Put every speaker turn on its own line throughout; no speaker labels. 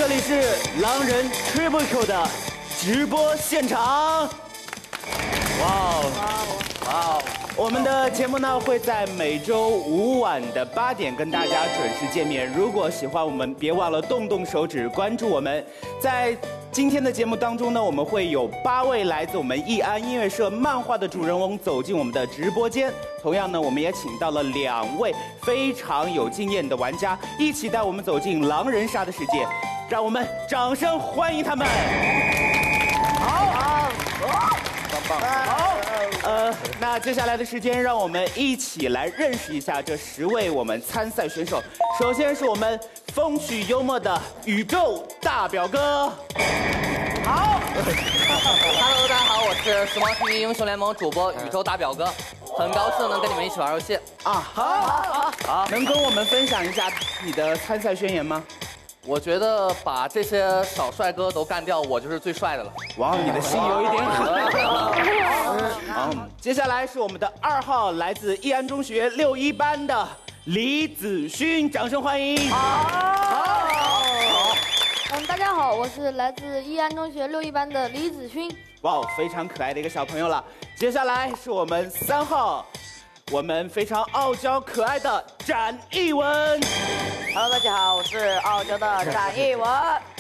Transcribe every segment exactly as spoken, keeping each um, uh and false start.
这里是狼人 Triple 的直播现场。哇哦，哇哦！我们的节目呢会在每周五晚的八点跟大家准时见面。如果喜欢我们，别忘了动动手指关注我们。在今天的节目当中呢，我们会有八位来自我们易安音乐社漫画的主人翁走进我们的直播间。同样呢，我们也请到了两位非常有经验的玩家，一起带我们走进狼人杀的世界。让我们掌声欢迎他们！好，好，棒棒，好。呃，那接下来的时间，让我们一起来认识一下这十位我们参赛选手。首先是我们风趣幽默的宇宙大表哥。好
，Hello， 大家好，我是时髦 T V 英雄联盟主播宇宙大表哥，很高兴能跟你们一起玩游戏
啊。好，好，好，能跟我们分享一下你的参赛宣言吗？
我觉得把这些小帅哥都干掉，我就是最帅的了。
哇，你的心有一点狠。嗯，接下来是我们的二号，来自易安中学六一班的李子勋，掌声欢迎。好，
好，嗯，大家好，我是来自易安中学六一班的李子勋。
哇，非常可爱的一个小朋友了。接下来是我们三号，我们非常傲娇可爱的展艺文。
Hello， 大家好，我是傲娇的展艺文。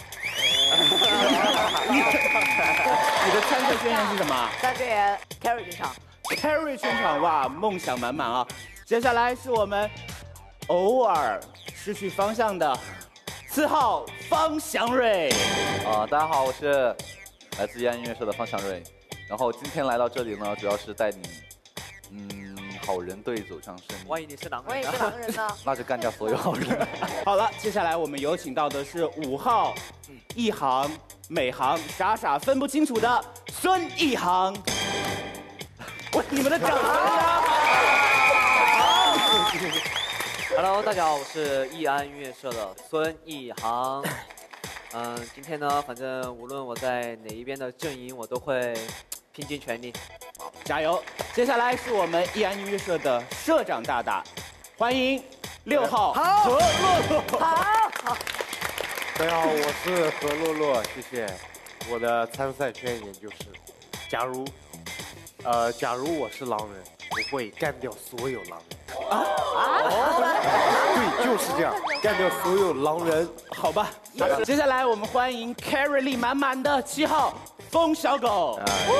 你的参赛宣言是什么？
参赛宣言 carry 全场
，carry 全场，哇，梦想满满啊！接下来是我们偶尔失去方向的四号方祥瑞。
啊、呃，大家好，我是来自易安音乐社的方祥瑞。然后今天来到这里呢，主要是带你，嗯，好人队走向胜利。
万一你是狼人，万一你是狼人呢？
那就干掉所有好人。
好了，接下来我们有请到的是五号，一行、每行傻傻分不清楚的孙一航。我你们的掌声啊！
好 ，Hello， 大家好，我是易安音乐社的孙一航。嗯，今天呢，反正无论我在哪一边的阵营，我都会拼尽全力。
加油！接下来是我们易安音乐社的社长大大，欢迎六号何洛洛。
好，
大家好，我是何洛洛，谢谢。我的参赛宣言就是：假如，呃，假如我是狼人，我会干掉所有狼人。啊啊！对，就是这样，干掉所有狼人。
好吧，接下来我们欢迎 carry 力满满的七号风小狗。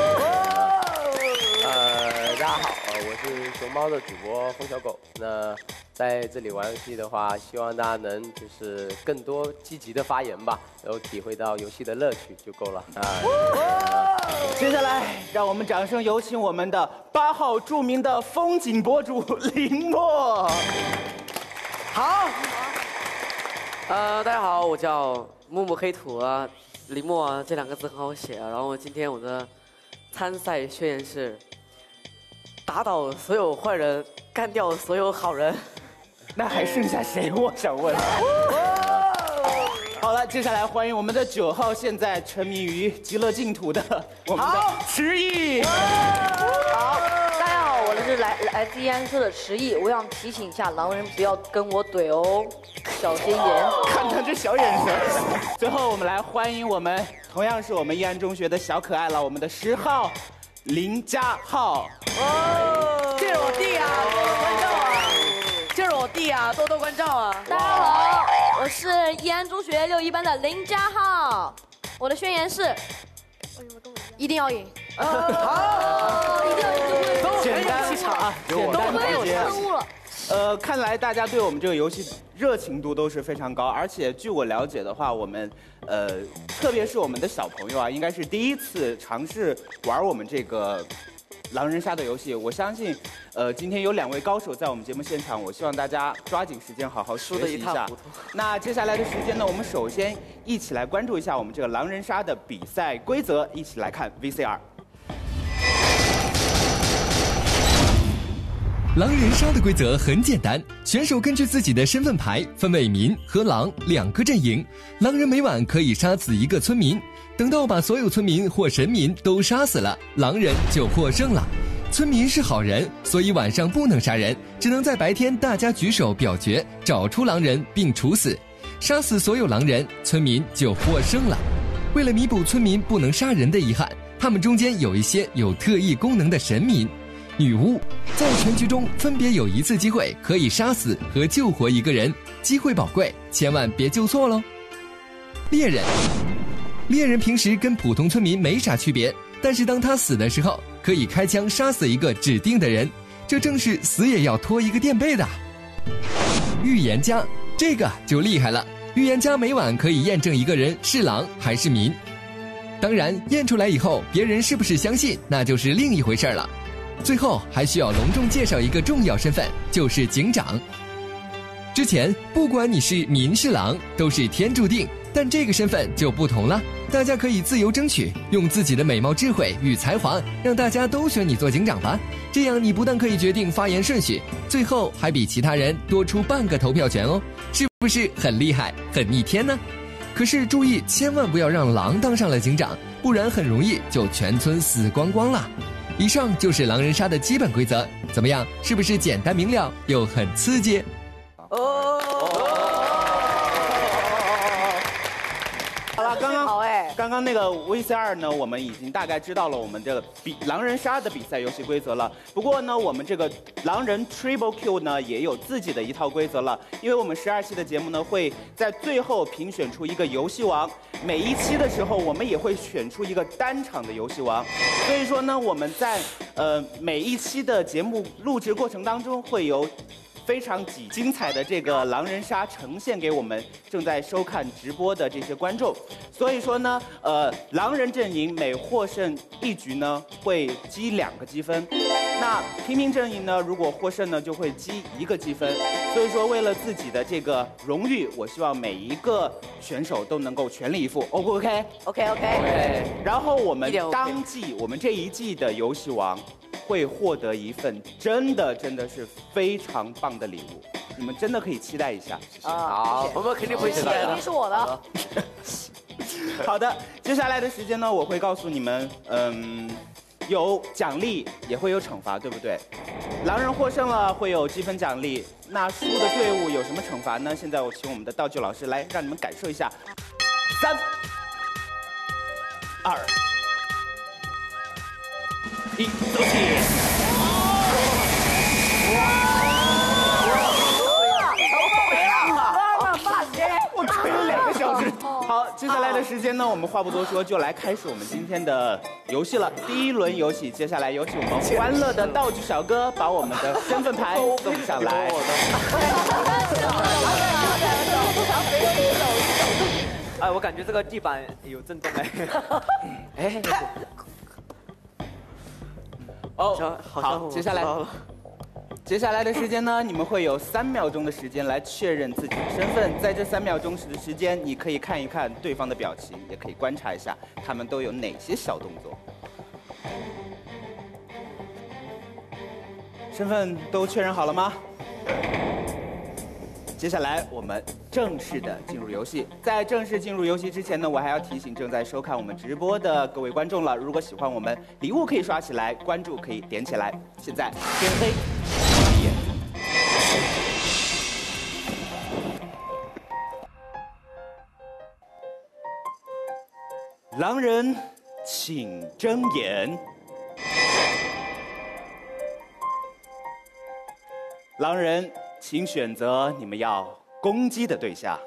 呃，大家好，呃，我是熊猫的主播风小狗。那在这里玩游戏的话，希望大家能就是更多积极的发言吧，然后体会到游戏的乐趣就够了啊。
呃、接下来，让我们掌声有请我们的八号著名的风景博主林墨。
好，呃，大家好，我叫木木黑土啊，林墨啊，这两个字很好写啊。然后今天我的参赛宣言是：打倒所有坏人，干掉所有好人。
那还剩下谁？我想问。好了，接下来欢迎我们的九号，现在沉迷于极乐净土的我们的迟毅。
好，大家好，我是来来自易安社的迟毅，我想提醒一下狼人不要跟我怼哦，小心眼。
看他这小眼神。最后我们来欢迎我们同样是我们易安中学的小可爱了，我们的十号林家浩。
哦，这是我弟啊，多多关照啊！这是我弟啊，多多关照啊！
大家好，我是易安中学六一班的林家浩，我的宣言是：一定要赢。
好，一定要赢！
简单气场啊，简单直接。呃，看来大家对我们这个游戏热情度都是非常高，而且据我了解的话，我们呃，特别是我们的小朋友啊，应该是第一次尝试玩我们这个狼人杀的游戏。我相信，呃，今天有两位高手在我们节目现场，我希望大家抓紧时间好好学习一下。那接下来的时间呢，我们首先一起来关注一下我们这个狼人杀的比赛规则，一起来看 V C R。
狼人杀的规则很简单，选手根据自己的身份牌分为民和狼两个阵营，狼人每晚可以杀死一个村民，等到把所有村民或神民都杀死了，狼人就获胜了。村民是好人，所以晚上不能杀人，只能在白天大家举手表决，找出狼人并处死。 杀死所有狼人，村民就获胜了。为了弥补村民不能杀人的遗憾，他们中间有一些有特异功能的神明。女巫在全局中分别有一次机会可以杀死和救活一个人，机会宝贵，千万别救错喽。猎人，猎人平时跟普通村民没啥区别，但是当他死的时候，可以开枪杀死一个指定的人，这正是死也要拖一个垫背的。预言家，这个就厉害了，预言家每晚可以验证一个人是狼还是民。当然，验出来以后，别人是不是相信，那就是另一回事了。最后还需要隆重介绍一个重要身份，就是警长。之前不管你是民是狼，都是天注定，但这个身份就不同了，大家可以自由争取，用自己的美貌、智慧与才华，让大家都选你做警长吧。这样你不但可以决定发言顺序，最后还比其他人多出半个投票权哦，是不是很厉害、很逆天呢？可是注意，千万不要让狼当上了警长，不然很容易就全村死光光了。以上就是狼人杀的基本规则，怎么样？是不是简单明了又很刺激？
哦，好了，刚刚
好哎，
刚刚那个 V C 二呢，我们已经大概知道了我们这个比狼人杀的比赛游戏规则了。不过呢，我们这个狼人 Triple Q 呢也有自己的一套规则了，因为我们十二期的节目呢会在最后评选出一个游戏王，每一期的时候我们也会选出一个单场的游戏王，所以说呢，我们在呃每一期的节目录制过程当中会有非常几精彩的这个狼人杀呈现给我们正在收看直播的这些观众，所以说呢，呃，狼人阵营每获胜一局呢，会积两个积分，那平民阵营呢，如果获胜呢，就会积一个积分。所以说，为了自己的这个荣誉，我希望每一个选手都能够全力以赴。O 不 OK？OK
OK OK。
然后我们当季，我们这一季的游戏王会获得一份真的真的是非常棒的礼物，你们真的可以期待一下。
好，我们肯定会期待的。
肯定是我的。
好的，接下来的时间呢，我会告诉你们，嗯，有奖励也会有惩罚，对不对？狼人获胜了会有积分奖励，那输的队伍有什么惩罚呢？现在我请我们的道具老师来让你们感受一下。三、二、一，走起！我吹了两个小时。好，接下来的时间呢，我们话不多说，就来开始我们今天的游戏了。第一轮游戏，接下来有请我们欢乐的道具小哥把我们的身份牌送上来。
哎，我感觉这个地板有震动哎。哎。
哦，好，接下来。接下来的时间呢，你们会有三秒钟的时间来确认自己的身份。在这三秒钟的时间，你可以看一看对方的表情，也可以观察一下他们都有哪些小动作。身份都确认好了吗？接下来我们正式的进入游戏。在正式进入游戏之前呢，我还要提醒正在收看我们直播的各位观众了，如果喜欢我们，礼物可以刷起来，关注可以点起来。现在天黑。狼人，请睁眼。狼人，请选择你们要攻击的对象。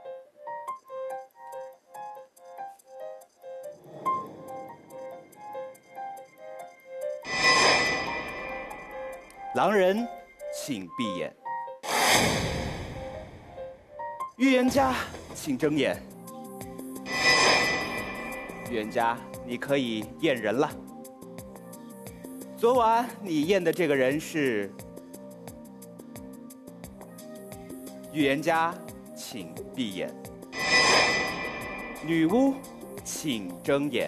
狼人，请闭眼。预言家，请睁眼。预言家，你可以验人了。昨晚你验的这个人是预言家，请闭眼。女巫，请睁眼。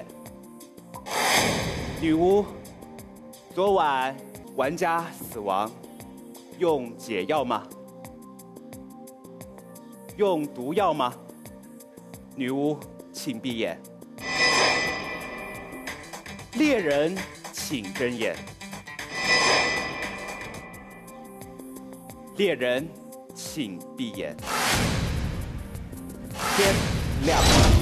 女巫，昨晚玩家死亡，用解药吗？用毒药吗？女巫，请闭眼。猎人，请睁眼。猎人，请闭眼。 天亮。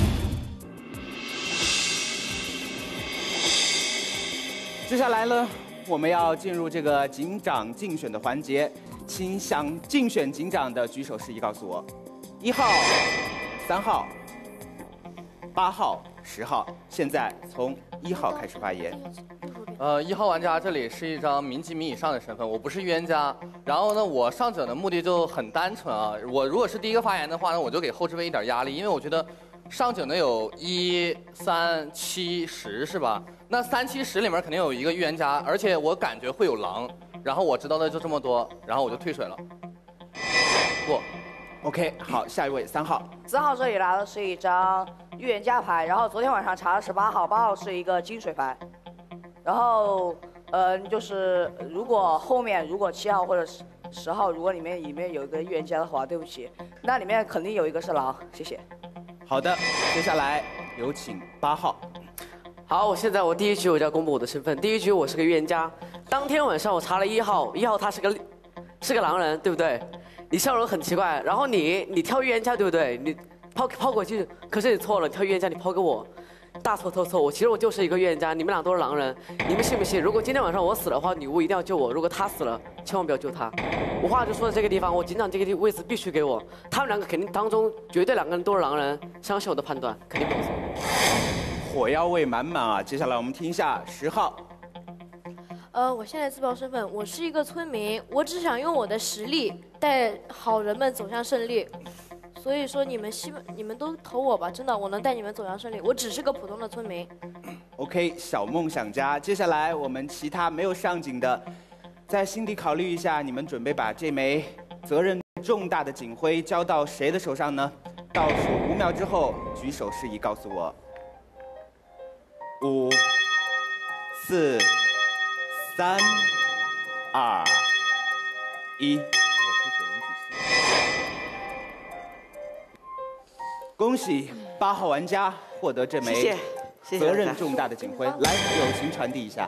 接下来呢，我们要进入这个警长竞选的环节，请想竞选警长的举手示意告诉我，一号、三号、八号、十号。现在从一号开始发言。
呃，一号玩家，这里是一张民级民以上的身份，我不是预言家。然后呢，我上阵的目的就很单纯啊，我如果是第一个发言的话呢，我就给后置位一点压力，因为我觉得上阵的有一、三、七、十是吧？那三七十里面肯定有一个预言家，而且我感觉会有狼，然后我知道的就这么多，然后我就退水了。过。
OK， 好，下一位三号。
三号这里拿的是一张预言家牌，然后昨天晚上查的是八号，八号是一个金水牌。然后，呃，就是如果后面如果七号或者十十号，如果里面里面有一个预言家的话，对不起，那里面肯定有一个是狼，谢谢。
好的，接下来有请八号。
好，我现在我第一局我就要公布我的身份。第一局我是个预言家，当天晚上我查了一号，一号他是个是个狼人，对不对？你笑容很奇怪，然后你你挑预言家对不对？你抛抛过去，可是你错了，你挑预言家你抛给我。大错特错！我其实我就是一个预言家，你们俩都是狼人，你们信不信？如果今天晚上我死了的话，女巫一定要救我；如果她死了，千万不要救她。我话就说在这个地方，我警长这个位置必须给我。他们两个肯定当中绝对两个人都是狼人，相信我的判断，肯定不错。
火药味满满啊！接下来我们听一下十号。
呃，我现在自报身份，我是一个村民，我只想用我的实力带好人们走向胜利。所以说你们希望你们都投我吧，真的，我能带你们走向胜利。我只是个普通的村民。
OK， 小梦想家。接下来我们其他没有上警的，在心底考虑一下，你们准备把这枚责任重大的警徽交到谁的手上呢？倒数五秒之后，举手示意告诉我。五、四、三、二、一。恭喜八号玩家获得这枚责任重大的警徽，来，友情传递一下。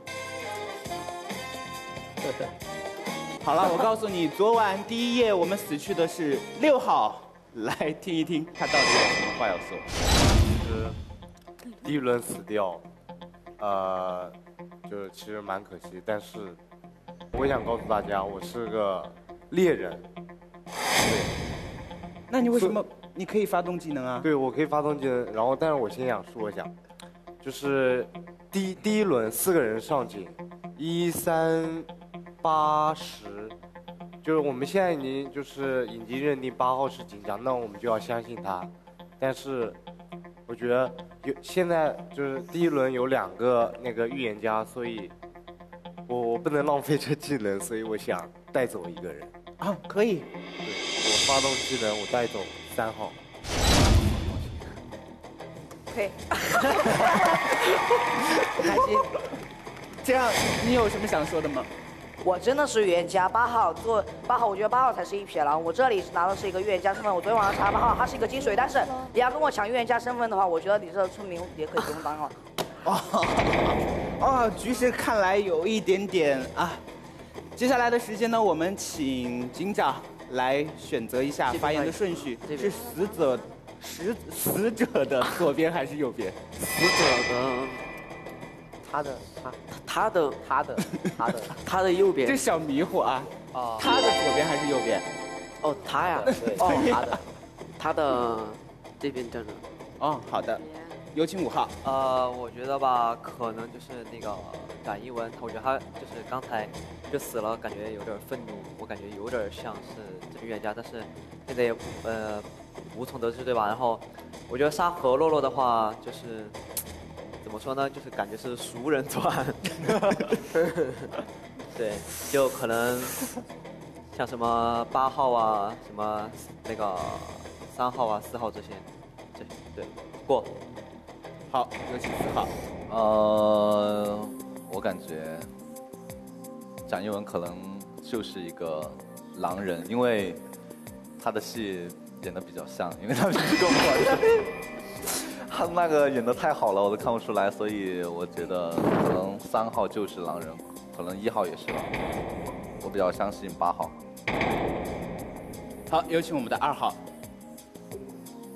好了，我告诉你，昨晚第一夜我们死去的是六号，来听一听他到底有什么话要说。
其实第一轮死掉，呃，就其实蛮可惜，但是我想告诉大家，我是个猎人。对。
那你为什么？你可以发动技能啊。
对，我可以发动技能。然后，但是我先想说一下，就是第第一轮四个人上警，一三八十，就是我们现在已经就是已经认定八号是警长，那我们就要相信他。但是我觉得有现在就是第一轮有两个那个预言家，所以我我不能浪费这技能，所以我想带走一个人。
啊，可以。
对，我发动技能，我带走三号。
可以。
开心。这样，你有什么想说的吗？
我真的是预言家，八号做八号，我觉得八号才是一匹狼。我这里拿的是一个预言家身份，我昨天晚上查八号，他是一个金水，但是你要跟我抢预言家身份的话，我觉得你这个村民也可以不用当了。
哦，哦，局势看来有一点点啊。接下来的时间呢，我们请警长来选择一下发言的顺序，是死者死死者的左边还是右边？
死者的，
他的他
他的
他的他的
他的右边。
这小迷糊啊！哦，他的左边还是右边？
哦，他呀，
对，
哦，
他的
他的这边站着。
哦，好的。有请五号。
呃，我觉得吧，可能就是那个展一文，我觉得他就是刚才就死了，感觉有点愤怒，我感觉有点像是这个预言家，但是现在也呃无从得知，对吧？然后我觉得杀何洛洛的话，就是怎么说呢，就是感觉是熟人传，对，就可能像什么八号啊，什么那个三号啊、四号这些，这对过。
好，有请四号。
呃，我感觉展一文可能就是一个狼人，因为他的戏演得比较像，因为他是跟我，他那个演得太好了，我都看不出来，所以我觉得可能三号就是狼人，可能一号也是狼人，我比较相信八号。
好，有请我们的二号。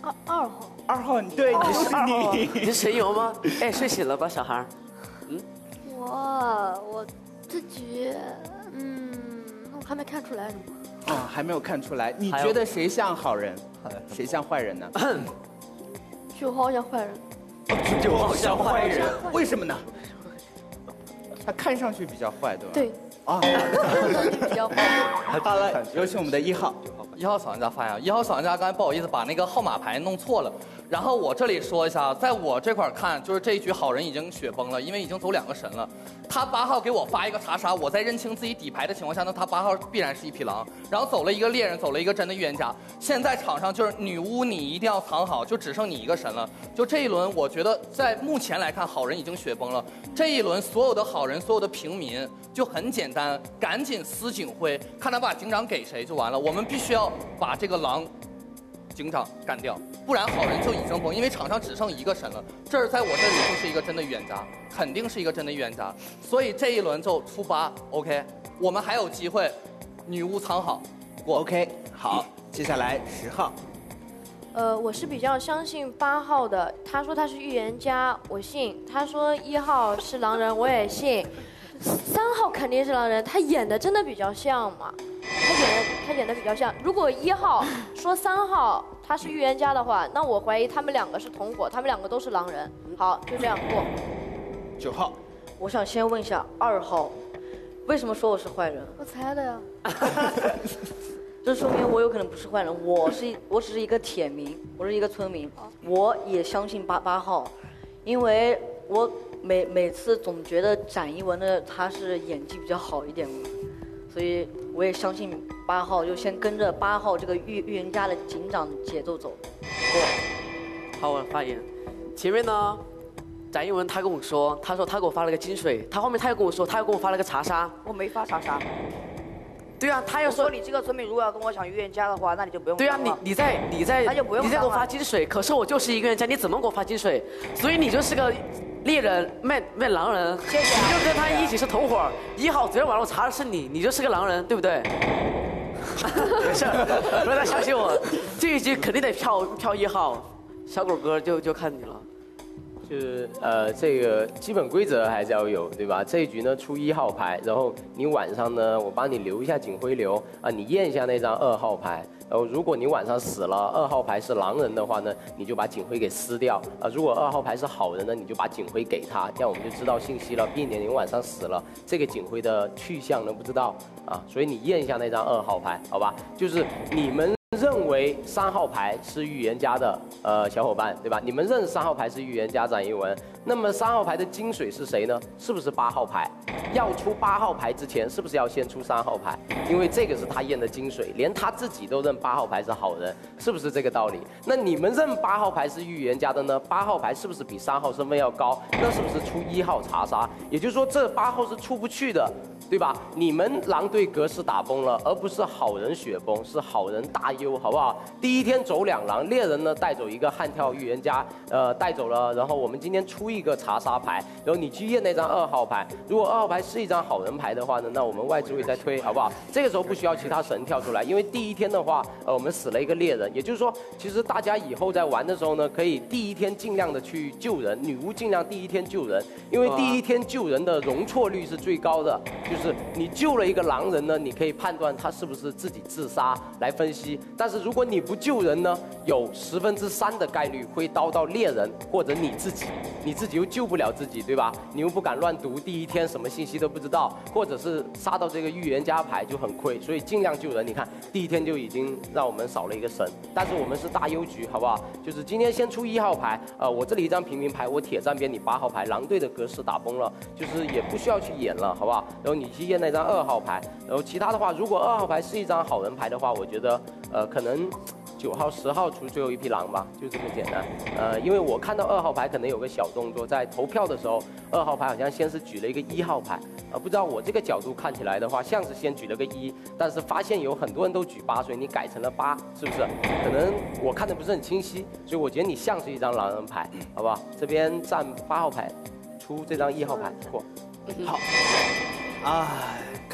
二二号。
二号，对，你是你。
你是神游吗？哎，睡醒了吧，小孩？嗯。
我我这局，嗯，我还没看出来什么。
哦，还没有看出来。你觉得谁像好人，谁像坏人呢？
九号像坏人。
九号像坏人，为什么呢？他看上去比较坏，对吧？
对。
啊，
比较坏。
好了，有请我们的一号。
一号小玩家发言，一号小玩家刚才不好意思把那个号码牌弄错了。然后我这里说一下，在我这块看，就是这一局好人已经雪崩了，因为已经走两个神了。他八号给我发一个查杀，我在认清自己底牌的情况下，那他八号必然是一匹狼。然后走了一个猎人，走了一个真的预言家。现在场上就是女巫，你一定要藏好，就只剩你一个神了。就这一轮，我觉得在目前来看，好人已经雪崩了。这一轮所有的好人，所有的平民就很简单，赶紧撕警徽，看他把警长给谁就完了。我们必须要把这个狼。警长干掉，不然好人就已经崩，因为场上只剩一个神了。这儿在我这里就是一个真的预言家，肯定是一个真的预言家，所以这一轮就出八 ，OK， 我们还有机会，女巫藏好，
过 OK， 好，接下来十号。
呃，我是比较相信八号的，他说他是预言家，我信；他说一号是狼人，我也信。三号肯定是狼人，他演的真的比较像嘛。他演的他演的比较像。如果一号说三号他是预言家的话，那我怀疑他们两个是同伙，他们两个都是狼人。好，就这样过。
九号，
我想先问一下二号，为什么说我是坏人？
我猜的呀。
这说明我有可能不是坏人，我是我只是一个铁民，我是一个村民，我也相信八八号，因为我每每次总觉得展一文的他是演技比较好一点嘛。所以我也相信八号，就先跟着八号这个预预言家的警长节奏走。
好，我发言。前面呢，展一文他跟我说，他说他给我发了个金水，他后面他又跟我说，他又给我发了个查杀。
我没发查杀。
对啊，他又
说你这个村民如果要跟我抢预言家的话，那你就不用。
对啊，你你在你在
那就不用
你在给我发金水，可是我就是一个预言家，你怎么给我发金水？所以你就是个猎人卖卖狼人，
谢谢、
你就跟他一起是同伙。一号昨天晚上我查的是你，你就是个狼人，对不对？没事，不要相信我，这一局肯定得票票一号，小狗哥就就看你了。
就是呃，这个基本规则还是要有，对吧？这一局呢出一号牌，然后你晚上呢，我帮你留一下警徽流啊，你验一下那张二号牌。然后如果你晚上死了，二号牌是狼人的话呢，你就把警徽给撕掉啊。如果二号牌是好人呢，你就把警徽给他，这样我们就知道信息了，避免你晚上死了这个警徽的去向呢不知道啊。所以你验一下那张二号牌，好吧？就是你们认为三号牌是预言家的呃小伙伴，对吧？你们认三号牌是预言家展一文，那么三号牌的金水是谁呢？是不是八号牌？要出八号牌之前，是不是要先出三号牌？因为这个是他验的金水，连他自己都认八号牌是好人，是不是这个道理？那你们认八号牌是预言家的呢？八号牌是不是比三号身份要高？那是不是出一号查杀？也就是说，这八号是出不去的。对吧？你们狼队格式打崩了，而不是好人雪崩，是好人大优，好不好？第一天走两狼，猎人呢带走一个悍跳预言家，呃带走了，然后我们今天出一个查杀牌，然后你去验那张二号牌，如果二号牌是一张好人牌的话呢，那我们外置位再推，好不好？这个时候不需要其他神跳出来，因为第一天的话，呃我们死了一个猎人，也就是说，其实大家以后在玩的时候呢，可以第一天尽量的去救人，女巫尽量第一天救人，因为第一天救人的容错率是最高的。就是你救了一个狼人呢，你可以判断他是不是自己自杀来分析。但是如果你不救人呢，有十分之三的概率会刀到猎人或者你自己，你自己又救不了自己，对吧？你又不敢乱读，第一天什么信息都不知道，或者是杀到这个预言家牌就很亏，所以尽量救人。你看第一天就已经让我们少了一个神，但是我们是大优局，好不好？就是今天先出一号牌，呃，我这里一张平民牌，我铁站边你八号牌，狼队的格式打崩了，就是也不需要去演了，好不好？然后你去验那张二号牌，然后其他的话，如果二号牌是一张好人牌的话，我觉得呃可能九号、十号出最后一匹狼吧，就这么简单。呃，因为我看到二号牌可能有个小动作，在投票的时候，二号牌好像先是举了一个一号牌，呃，不知道我这个角度看起来的话，像是先举了个一，但是发现有很多人都举八，所以你改成了八，是不是？可能我看的不是很清晰，所以我觉得你像是一张狼人牌，好不好？这边站八号牌，出这张一号牌过。
好。哎，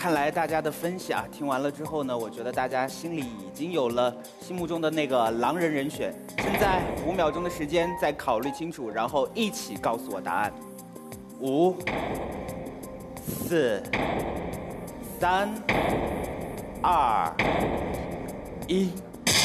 看来大家的分析啊，听完了之后呢，我觉得大家心里已经有了心目中的那个狼人人选。现在五秒钟的时间，再考虑清楚，然后一起告诉我答案。五、四、三、二、一。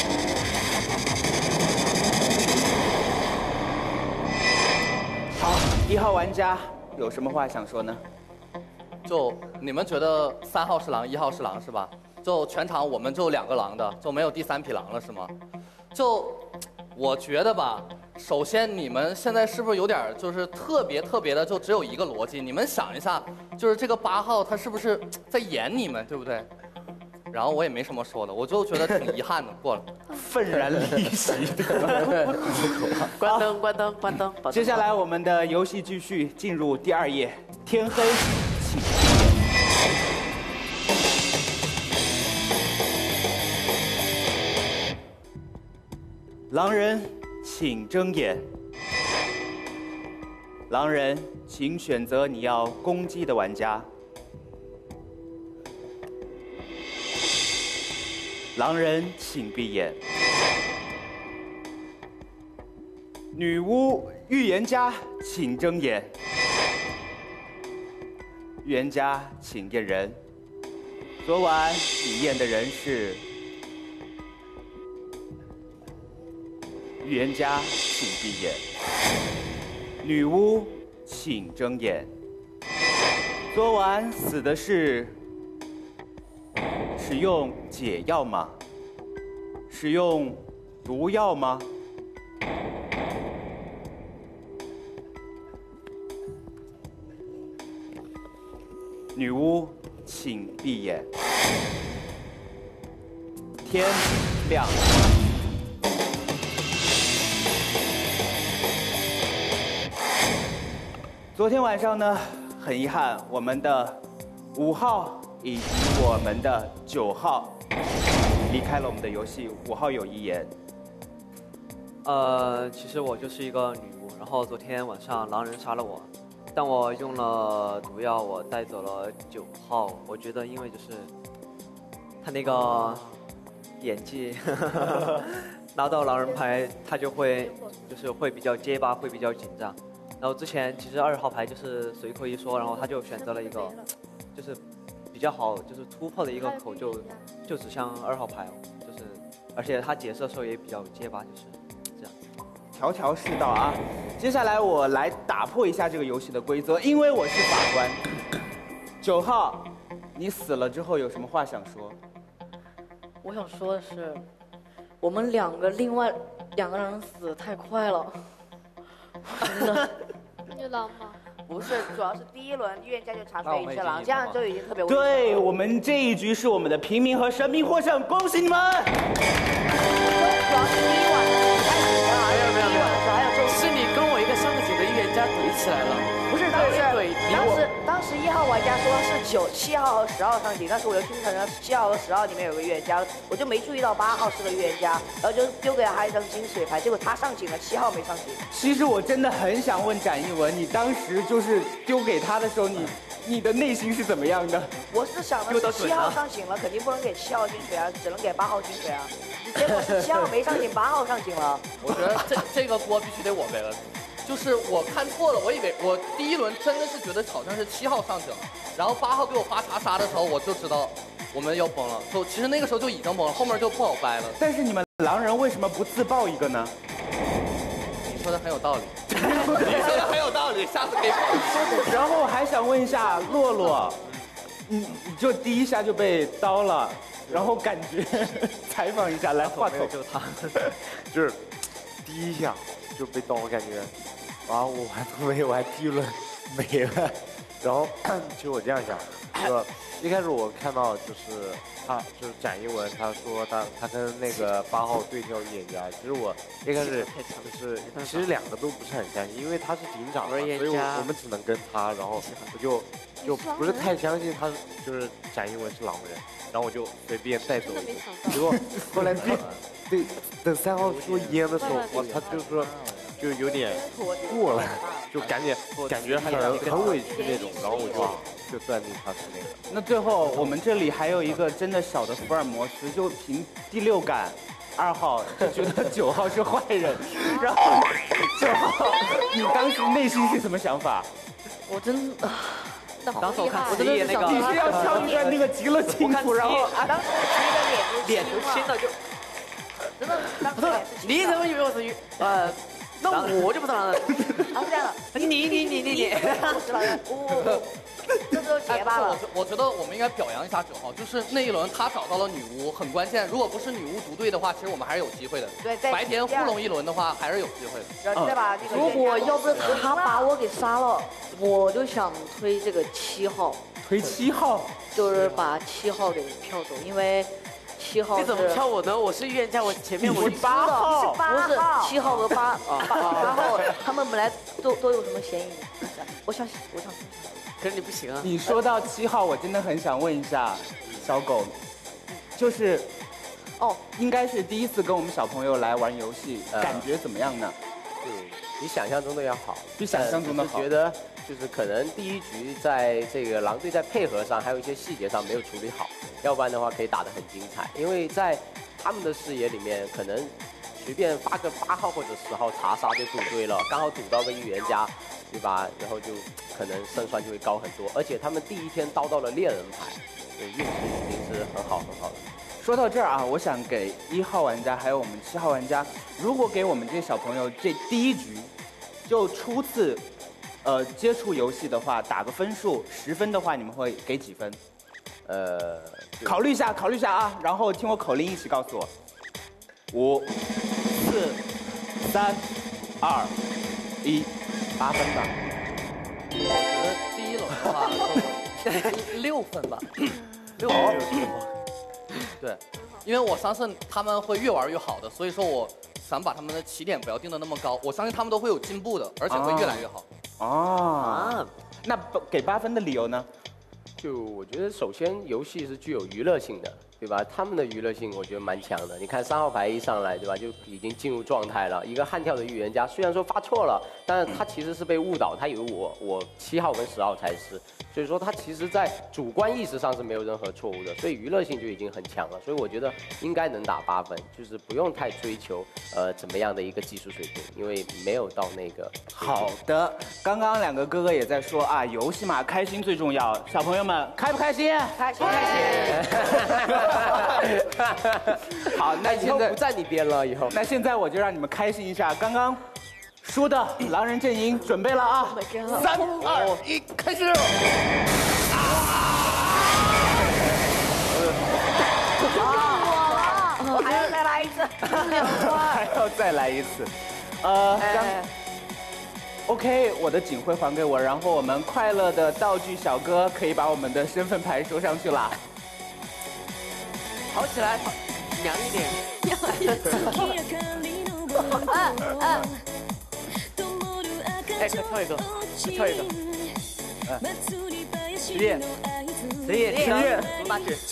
好，一号玩家有什么话想说呢？
就你们觉得三号是狼，一号是狼是吧？就全场我们就两个狼的，就没有第三匹狼了是吗？就我觉得吧，首先你们现在是不是有点就是特别特别的，就只有一个逻辑？你们想一下，就是这个八号他是不是在演你们，对不对？然后我也没什么说的，我就觉得挺遗憾的，过了。
愤然离席。
关灯，关灯，关灯。
接下来我们的游戏继续进入第二页，天黑，请闭眼。狼人，请睁眼。狼人，请选择你要攻击的玩家。狼人，请闭眼。女巫、预言家，请睁眼。预言家，请验人。昨晚你验的人是预言家，请闭眼。女巫，请睁眼。昨晚死的是使用解药吗？使用毒药吗？女巫，请闭眼。天亮。昨天晚上呢，很遗憾，我们的五号以及我们的九号离开了我们的游戏。五号有遗言。
呃，其实我就是一个女巫，然后昨天晚上狼人杀了我，但我用了毒药，我带走了九号。我觉得因为就是他那个演技，拿到狼人牌他就会就是会比较结巴，会比较紧张。然后之前其实二号牌就是随口一说，然后他就选择了一个就是比较好就是突破的一个口，就就指向二号牌，就是而且他解释的时候也比较结巴，就是这样。
条条是道啊！接下来我来打破一下这个游戏的规则，因为我是法官。九号，你死了之后有什么话想说？
我想说的是，我们两个另外两个人死得太快了。真的，
你狼吗？
不是，主要是第一轮预言家就查出来一只狼，这样就已经特别危险。
对，我们这一局是我们的平民和神明获胜，恭喜你们！
主要是第一晚太紧张了，
没有没有
第一晚的时候还有周
是你跟我一个上井的预言家怼起来了。
不是当时
对，
当时当时一号玩家说是九七号和十号上井，但是我又听成了七号和十号里面有个预言家，我就没注意到八号是个预言家，然后就丢给了他一张金水牌，结果他上井了，七号没上井。
其实我真的很想问展一文，你当时就是丢给他的时候，你你的内心是怎么样的？
我是想的是七号上井了，肯定不能给七号金水啊，只能给八号金水啊。结果是七号没上井，八号上井了。
我觉得这这个锅必须得我背了。就是我看错了，我以为我第一轮真的是觉得好像是七号上井，然后八号给我发查杀的时候，我就知道我们要崩了。就其实那个时候就已经崩了，后面就不好掰了。
但是你们狼人为什么不自爆一个呢？
你说的很有道理，你说的很有道理，下次可以考虑。
然后我还想问一下洛洛，你你就第一下就被刀了，然后感觉采访一下，来话筒
就他，
就是第一下就被刀，我感觉。然后我还都没有，我还第一轮没了。然后其实我这样想，就一开始我看到就是他就是展一文，他说他他跟那个八号对跳预言家，其实我一开始就是其实两个都不是很相信，因为他是警长嘛，所以我我们只能跟他，然后我就就不是太相信他就是展一文是狼人，然后我就随便带走一个，结果后来对对等三号说烟的时候，哇，他就说。就有点过了，就感觉感觉很很委屈那种，然后我就就断定他是那个。
那最后我们这里还有一个真的小的福尔摩斯，就凭第六感，二号就觉得九号是坏人，然后九号，你当时内心是什么想法？
我真的。
当时我看
我真的是想
你是要敲一个那个极乐清楚，然后
当时你的脸
脸都青了就。
真的，当时脸是
你怎么以为我是鱼？呃，那我就不是狼人。
啊，是这样的。
你你你你你你。
我是狼人，我我这都结巴了。
我觉得我们应该表扬一下九号，就是那一轮他找到了女巫，很关键。如果不是女巫读对的话，其实我们还是有机会的。
对，
白田糊弄一轮的话，还是有机会的。
再把那个。
如果要不是他把我给杀了，我就想推这个七号。
推七号，
就是把七号给票走，因为七号。
你怎么敲我呢？我是预言家，我前面我
是
八号，
不是七号和八八八号，他们本来都都有什么嫌疑？我想我想。
可是你不行啊！
你说到七号，我真的很想问一下小狗，就是哦，应该是第一次跟我们小朋友来玩游戏，感觉怎么样呢？
对，比想象中的要好，
比想象中的好。
觉得就是可能第一局在这个狼队在配合上，还有一些细节上没有处理好，要不然的话可以打得很精彩。因为在他们的视野里面，可能随便发个八号或者十号查杀就赌对了，刚好赌到个预言家，对吧？然后就可能胜算就会高很多。而且他们第一天刀到了猎人牌，对，运气已经是很好很好的。
说到这儿啊，我想给一号玩家还有我们七号玩家，如果给我们这些小朋友这第一局就初次，呃，接触游戏的话，打个分数，十分的话，你们会给几分？
呃，
考虑一下，考虑一下啊，然后听我口令一起告诉我。五、四、三、二、一，八分吧。
我觉得第一轮的话就六分吧，六分。对，因为我相信他们会越玩越好的，所以说我想把他们的起点不要定的那么高，我相信他们都会有进步的，而且会越来越好。
啊，那给八分的理由呢？
就我觉得，首先游戏是具有娱乐性的，对吧？他们的娱乐性我觉得蛮强的。你看三号牌一上来，对吧，就已经进入状态了。一个悍跳的预言家，虽然说发错了，但是他其实是被误导，他以为我我七号跟十号才是，所以说他其实在主观意识上是没有任何错误的，所以娱乐性就已经很强了。所以我觉得应该能打八分，就是不用太追求呃怎么样的一个技术水平，因为没有到那个。
好的，刚刚两个哥哥也在说啊，游戏嘛，开心最重要。小朋友们开不开心？
开心开
心。
好，那现在
不站你边了，以后。
那现在我就让你们开心一下。刚刚输的狼人阵营准备了啊，三二一，开始！
我还要再来一次，
还要再来一次。呃，刚 OK， 我的警徽还给我，然后我们快乐的道具小哥可以把我们的身份牌收上去了。
跑起来，娘一点。
嗯嗯。
哎，快跳一个，快跳一个。十月，十月，十月，龙大雪。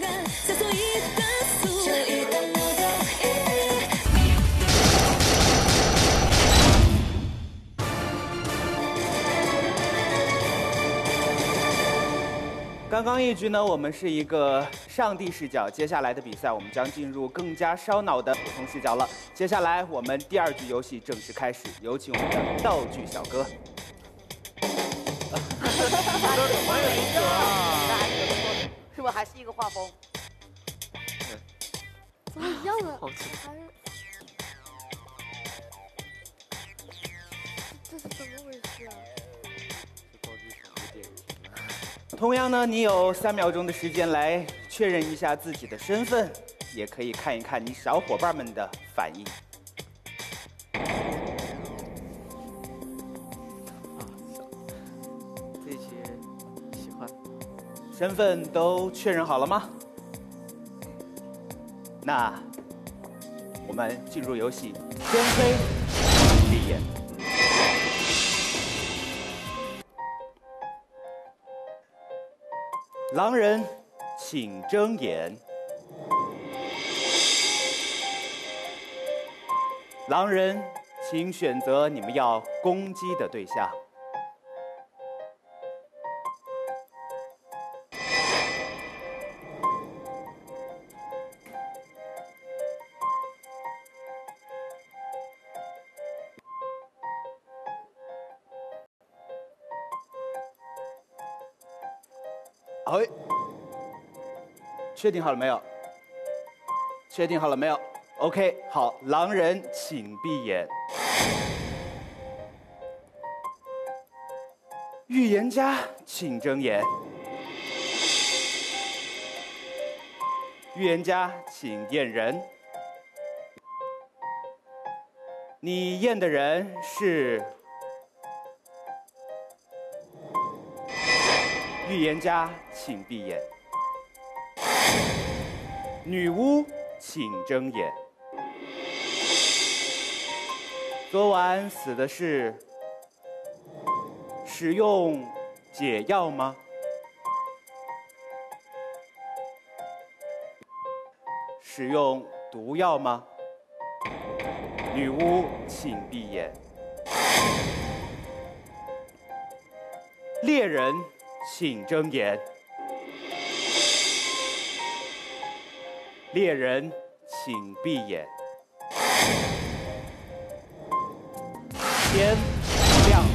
刚刚一局呢，我们是一个上帝视角，接下来的比赛我们将进入更加烧脑的普通视角了。接下来我们第二局游戏正式开始，有请我们的道具小哥。
是不是还是一个画风？
怎么一样的？
好吃。
这是怎么回事啊？
同样呢，你有三秒钟的时间来确认一下自己的身份，也可以看一看你小伙伴们的反应。
这一期喜欢。
身份都确认好了吗？那我们进入游戏，天黑闭眼。狼人，请睁眼。狼人，请选择你们要攻击的对象。 哎，确定好了没有？确定好了没有 ？OK， 好，狼人请闭眼。预言家请睁眼。预言家请验人。你验的人是预言家，请闭眼。女巫，请睁眼。昨晚死的是使用解药吗？使用毒药吗？女巫，请闭眼。猎人，请睁眼。猎人，请闭眼。天亮。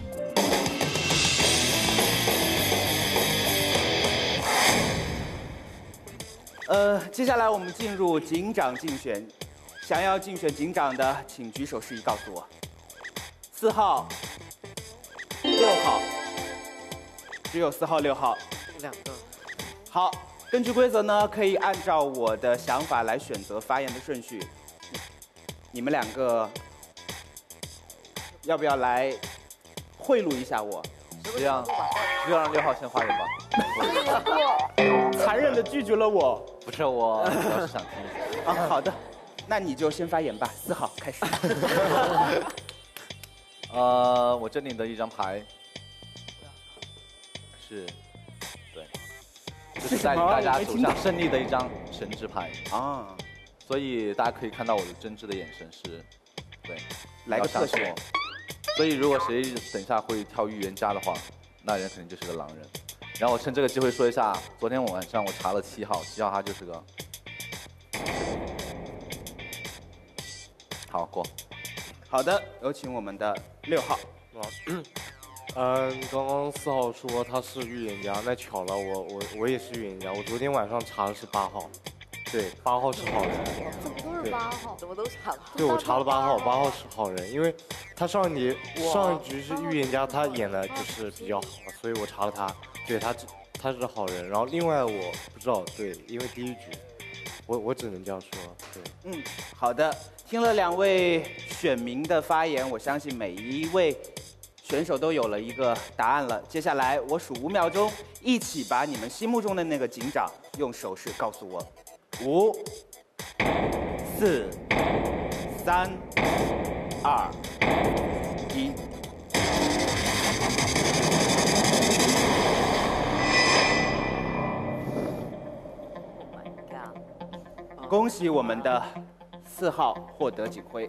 呃，接下来我们进入警长竞选。想要竞选警长的，请举手示意告诉我。四号、六号，只有四号、六号。
两个。
好，根据规则呢，可以按照我的想法来选择发言的顺序。你们两个要不要来贿赂一下我？
这样，就让六号先发言吧。
残忍的拒绝了我。
不是我，我是想听一下。
啊，好的。那你就先发言吧，四号开始。
呃，我这里的一张牌是，对，就是带领大家走向胜利的一张神之牌啊。所以大家可以看到我的真挚的眼神是，对，
来个特写。
所以如果谁等一下会跳预言家的话，那人肯定就是个狼人。然后我趁这个机会说一下，昨天晚上我查了七号，七号他就是个。好过，
好的，有请我们的六号。
嗯，刚刚四号说他是预言家，那巧了，我我我也是预言家。我昨天晚上查的是八号，对，八号是好人。
怎么都是八号？
怎么都查了？
对，我查了八号，八号是好人，因为他上一集上一局是预言家，他演的就是比较好，所以我查了他，对他他是好人。然后另外我不知道，对，因为第一局，我我只能这样说，对。
嗯，好的。听了两位选民的发言，我相信每一位选手都有了一个答案了。接下来我数五秒钟，一起把你们心目中的那个警长用手势告诉我。五、四、三、二、一。恭喜我们的四号获得警徽，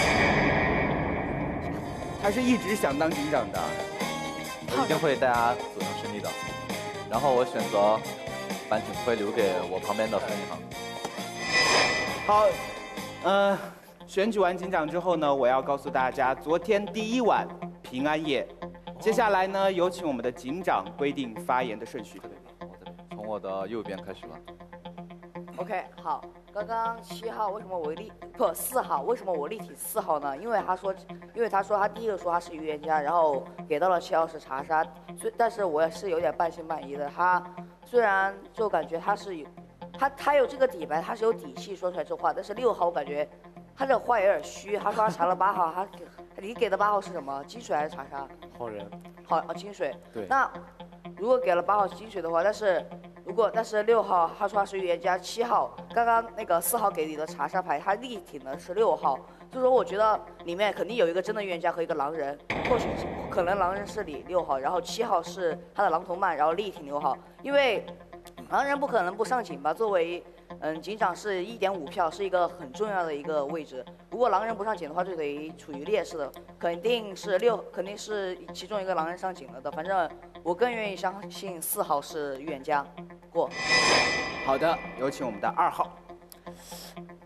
他是一直想当警长的，
我一定会带大家走向胜利的。然后我选择把警徽留给我旁边的分行。
好，呃，选举完警长之后呢，我要告诉大家，昨天第一晚平安夜。接下来呢，有请我们的警长规定发言的顺序。
从我的右边开始吧。
OK， 好。刚刚七号为什么我立不四号？为什么我立体四号呢？因为他说，因为他说他第一个说他是预言家，然后给到了七号是查杀，所以但是我也是有点半信半疑的。他虽然就感觉他是有，他他有这个底白，他是有底气说出来这话，但是六号我感觉他这话有点虚。他说他查了八号，他你给的八号是什么？金水还是查杀？
好人。
好啊，金水。
对。
那如果给了八号金水的话，但是。如果但是六号他说他是预言家，七号刚刚那个四号给你的查杀牌，他力挺的是六号，就是说我觉得里面肯定有一个真的预言家和一个狼人，或许可能狼人是你六号，然后七号是他的狼同伴，然后力挺六号，因为狼人不可能不上警吧？作为嗯警长是一点五票，是一个很重要的一个位置。如果狼人不上警的话，就等于处于劣势的，肯定是六，肯定是其中一个狼人上警了的。反正我更愿意相信四号是预言家。过，
好的，有请我们的二号。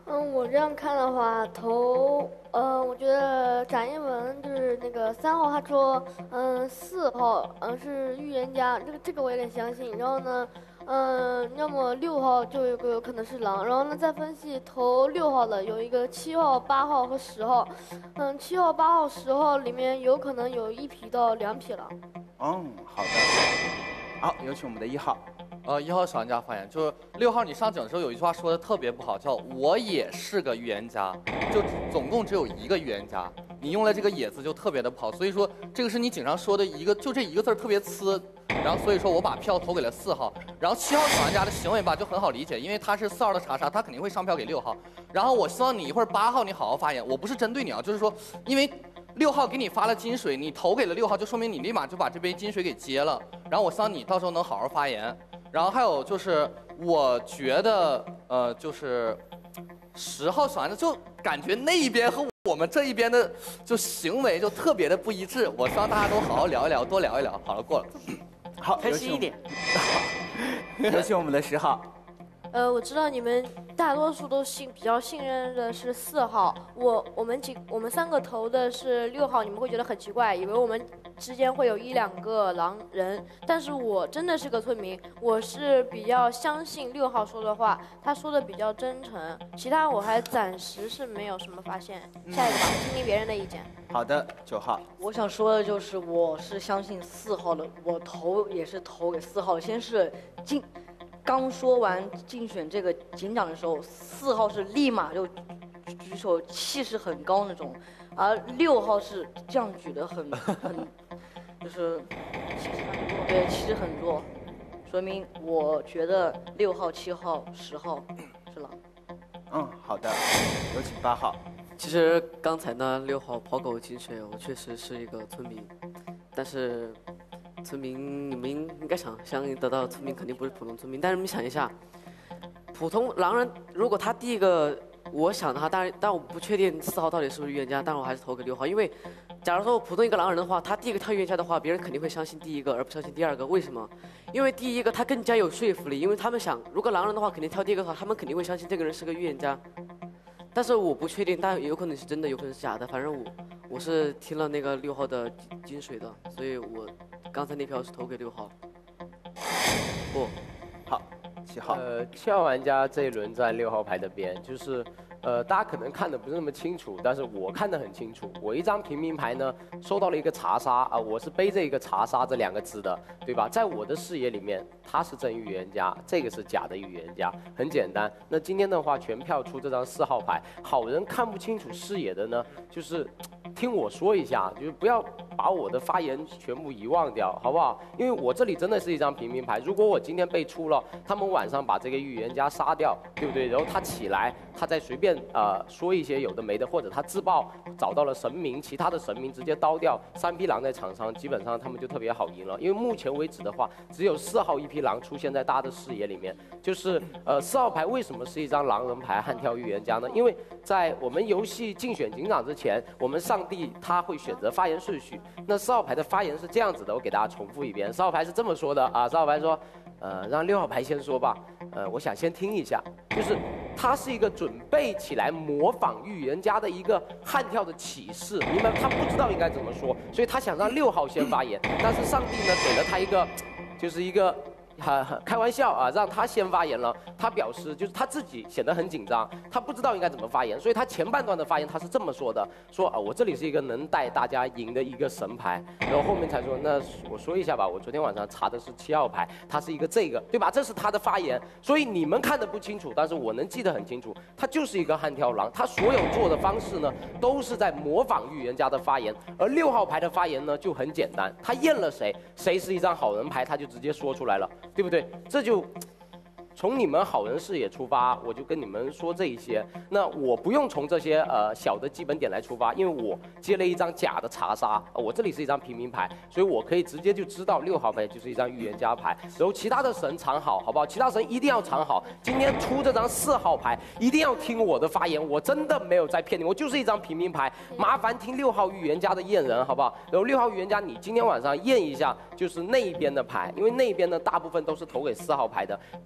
嗯，我这样看的话，投，呃，我觉得展一文就是那个三号，他说，嗯，四号，嗯，是预言家，这个这个我有点相信。然后呢，嗯，要么六号就有个有可能是狼。然后呢，再分析投六号的有一个七号、八号和十号，嗯，七号、八号、十号里面有可能有一匹到两匹狼。
嗯，好的。好，有请我们的一号。
呃，一号小玩家发言，就是六号，你上井的时候有一句话说的特别不好，叫我也是个预言家，就总共只有一个预言家，你用了这个也字就特别的不好，所以说这个是你井上说的一个，就这一个字特别呲，然后所以说我把票投给了四号，然后七号小玩家的行为吧就很好理解，因为他是四号的查杀，他肯定会上票给六号，然后我希望你一会儿八号你好好发言，我不是针对你啊，就是说因为。六号给你发了金水，你投给了六号，就说明你立马就把这杯金水给接了。然后我希望你到时候能好好发言。然后还有就是，我觉得呃，就是十号小玩家就感觉那一边和我们这一边的就行为就特别的不一致。我希望大家都好好聊一聊，多聊一聊。好了，过了。
好，
开心一点。
有请我们的十号。
呃，我知道你们大多数都信比较信任的是四号，我我们几我们三个投的是六号，你们会觉得很奇怪，以为我们之间会有一两个狼人，但是我真的是个村民，我是比较相信六号说的话，他说的比较真诚，其他我还暂时是没有什么发现。下一个吧，听听别人的意见。
好的，九号。
我想说的就是，我是相信四号的，我投也是投给四号，先是进。刚说完竞选这个警长的时候，四号是立马就举手，气势很高那种，而六号是这样举的很很，就是气势很弱，对，气势很弱，说明我觉得六号、七号、十号是狼。
嗯，好的，有请八号。
其实刚才呢，六号跑狗金水，我确实是一个村民，但是。村民，你们应该想相应得到的村民肯定不是普通村民，但是你们想一下，普通狼人如果他第一个，我想的话，当然，但我不确定四号到底是不是预言家，但是我还是投给六号，因为假如说我普通一个狼人的话，他第一个跳预言家的话，别人肯定会相信第一个，而不相信第二个。为什么？因为第一个他更加有说服力，因为他们想，如果狼人的话，肯定跳第一个的话，他们肯定会相信这个人是个预言家。但是我不确定，但有可能是真的，有可能是假的。反正我我是听了那个六号的金水的，所以我。刚才那票是投给六号，不，
好，七号。
呃，七号玩家这一轮站六号牌的边，就是，呃，大家可能看的不是那么清楚，但是我看得很清楚。我一张平民牌呢，收到了一个查杀啊、呃，我是背着一个查杀这两个字的，对吧？在我的视野里面，他是真预言家，这个是假的预言家，很简单。那今天的话，全票出这张四号牌，好人看不清楚视野的呢，就是听我说一下，就是不要。把我的发言全部遗忘掉，好不好？因为我这里真的是一张平民牌。如果我今天被出了，他们晚上把这个预言家杀掉，对不对？然后他起来，他再随便呃说一些有的没的，或者他自爆找到了神明，其他的神明直接刀掉，三匹狼在场上，基本上他们就特别好赢了。因为目前为止的话，只有四号一匹狼出现在大家的视野里面。就是呃四号牌为什么是一张狼人牌悍跳预言家呢？因为在我们游戏竞选警长之前，我们上帝他会选择发言顺序。那四号牌的发言是这样子的，我给大家重复一遍。四号牌是这么说的啊，四号牌说，呃，让六号牌先说吧，呃，我想先听一下，就是他是一个准备起来模仿预言家的一个悍跳的启示，明白？他不知道应该怎么说，所以他想让六号先发言，但是上帝呢给了他一个，就是一个。哈，开玩笑啊，让他先发言了。他表示就是他自己显得很紧张，他不知道应该怎么发言，所以他前半段的发言他是这么说的：说啊，我这里是一个能带大家赢的一个神牌。然后后面才说，那我说一下吧，我昨天晚上查的是七号牌，他是一个这个，对吧？这是他的发言，所以你们看得不清楚，但是我能记得很清楚，他就是一个悍跳狼，他所有做的方式呢，都是在模仿预言家的发言。而六号牌的发言呢就很简单，他验了谁，谁是一张好人牌，他就直接说出来了。对不对？这就从你们好人视野出发，我就跟你们说这一些。那我不用从这些呃小的基本点来出发，因为我接了一张假的查杀，呃、我这里是一张平民牌，所以我可以直接就知道六号牌就是一张预言家牌。然后其他的神藏好，好不好？其他神一定要藏好。今天出这张四号牌，一定要听我的发言，我真的没有在骗你，我就是一张平民牌。麻烦听六号预言家的验人，好不好？然后六号预言家，你今天晚上验一下，就是那一边的牌，因为那一边呢大部分都是投给四号牌的，并且你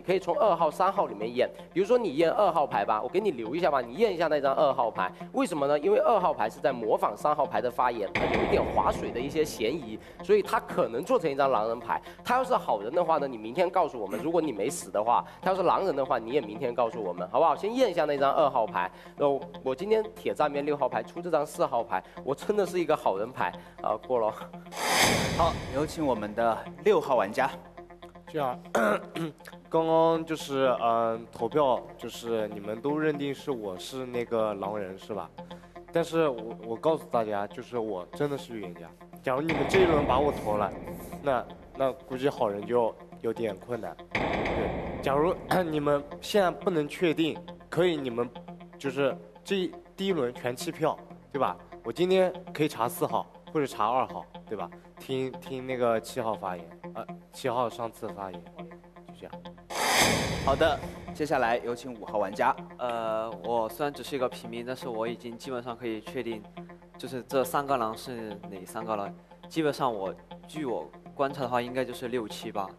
你可以从二号、三号里面验。比如说你验二号牌吧，我给你留一下吧，你验一下那张二号牌。为什么呢？因为二号牌是在模仿三号牌的发言，它有一点划水的一些嫌疑，所以它可能做成一张狼人牌。他要是好人的话呢，你明天告诉我们；如果你没死的话，他要是狼人的话，你也明天告诉我们，好不好？先验一下那张二号牌。然后我今天铁站边六号牌出这张四号牌，我真的是一个好人牌啊，过了。
好，有请我们的六号玩家。
这样，刚刚就是嗯、呃、投票，就是你们都认定是我是那个狼人是吧？但是我我告诉大家，就是我真的是预言家。假如你们这一轮把我投了，那那估计好人就有点困难。对，假如你们现在不能确定，可以你们就是这第一轮全弃票，对吧？我今天可以查四号或者查二号，对吧？听听那个七号发言，呃，七号上次发言，就这样。
好的，接下来有请五号玩家。
呃，我虽然只是一个平民，但是我已经基本上可以确定，就是这三个狼是哪三个狼。基本上我据我观察的话，应该就是六七八。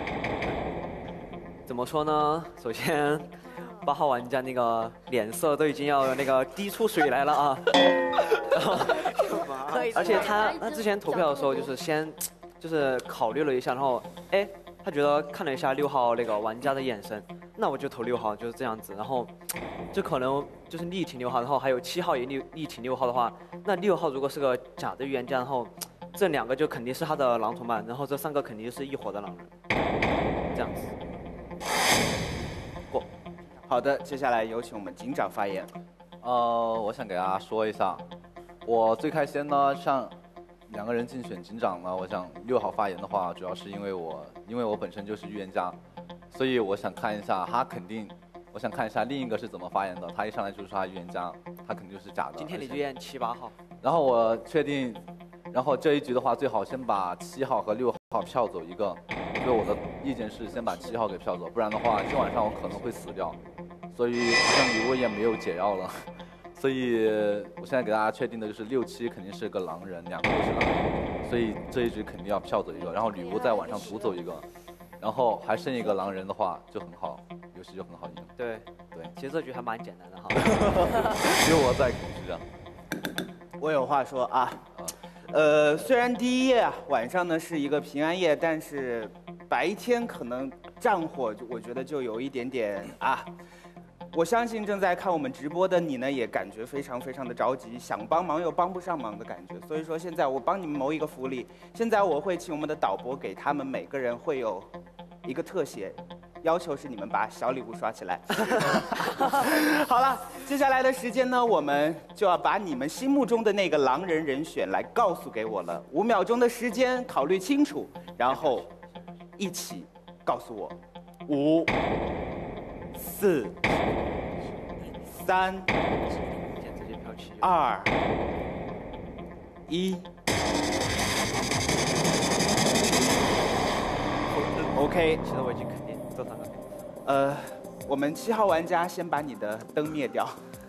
怎么说呢？首先，八号玩家那个脸色都已经要那个滴出水来了啊。然后，而且他他之前投票的时候，就是先就是考虑了一下，然后哎。他觉得看了一下六号那个玩家的眼神，那我就投六号，就是这样子。然后，就可能就是力挺六号，然后还有七号也力力挺六号的话，那六号如果是个假的预言家，然后这两个就肯定是他的狼同伴，然后这三个肯定就是一伙的狼人，这样子。过。
好的，接下来有请我们警长发言。
呃，我想给大家说一下，我最开先呢，像两个人竞选警长呢，我想六号发言的话，主要是因为我，因为我本身就是预言家，所以我想看一下他肯定，我想看一下另一个是怎么发言的。他一上来就是他预言家，他肯定就是假的。
今天你就验七八号。
然后我确定，然后这一局的话，最好先把七号和六号票走一个。所以我的意见是先把七号给票走，不然的话今晚上我可能会死掉。所以好像礼物也没有解药了。所以我现在给大家确定的就是六七肯定是个狼人，两个都是狼人，所以这一局肯定要票走一个，然后吕布在晚上独走一个，然后还剩一个狼人的话就很好，游戏就很好赢。
对
对，
其实这局还蛮简单的哈。
只有我在恐惧啊。
我有话说啊，呃，虽然第一夜啊晚上呢是一个平安夜，但是白天可能战火，我觉得就有一点点啊。我相信正在看我们直播的你呢，也感觉非常非常的着急，想帮忙又帮不上忙的感觉。所以说现在我帮你们谋一个福利，现在我会请我们的导播给他们每个人会有一个特写，要求是你们把小礼物刷起来。好了，接下来的时间呢，我们就要把你们心目中的那个狼人人选来告诉给我了。五秒钟的时间，考虑清楚，然后一起告诉我。五。四、三、二、一 ，OK。
其实我已经肯定这三个。
呃，我们七号玩家先把你的灯灭掉。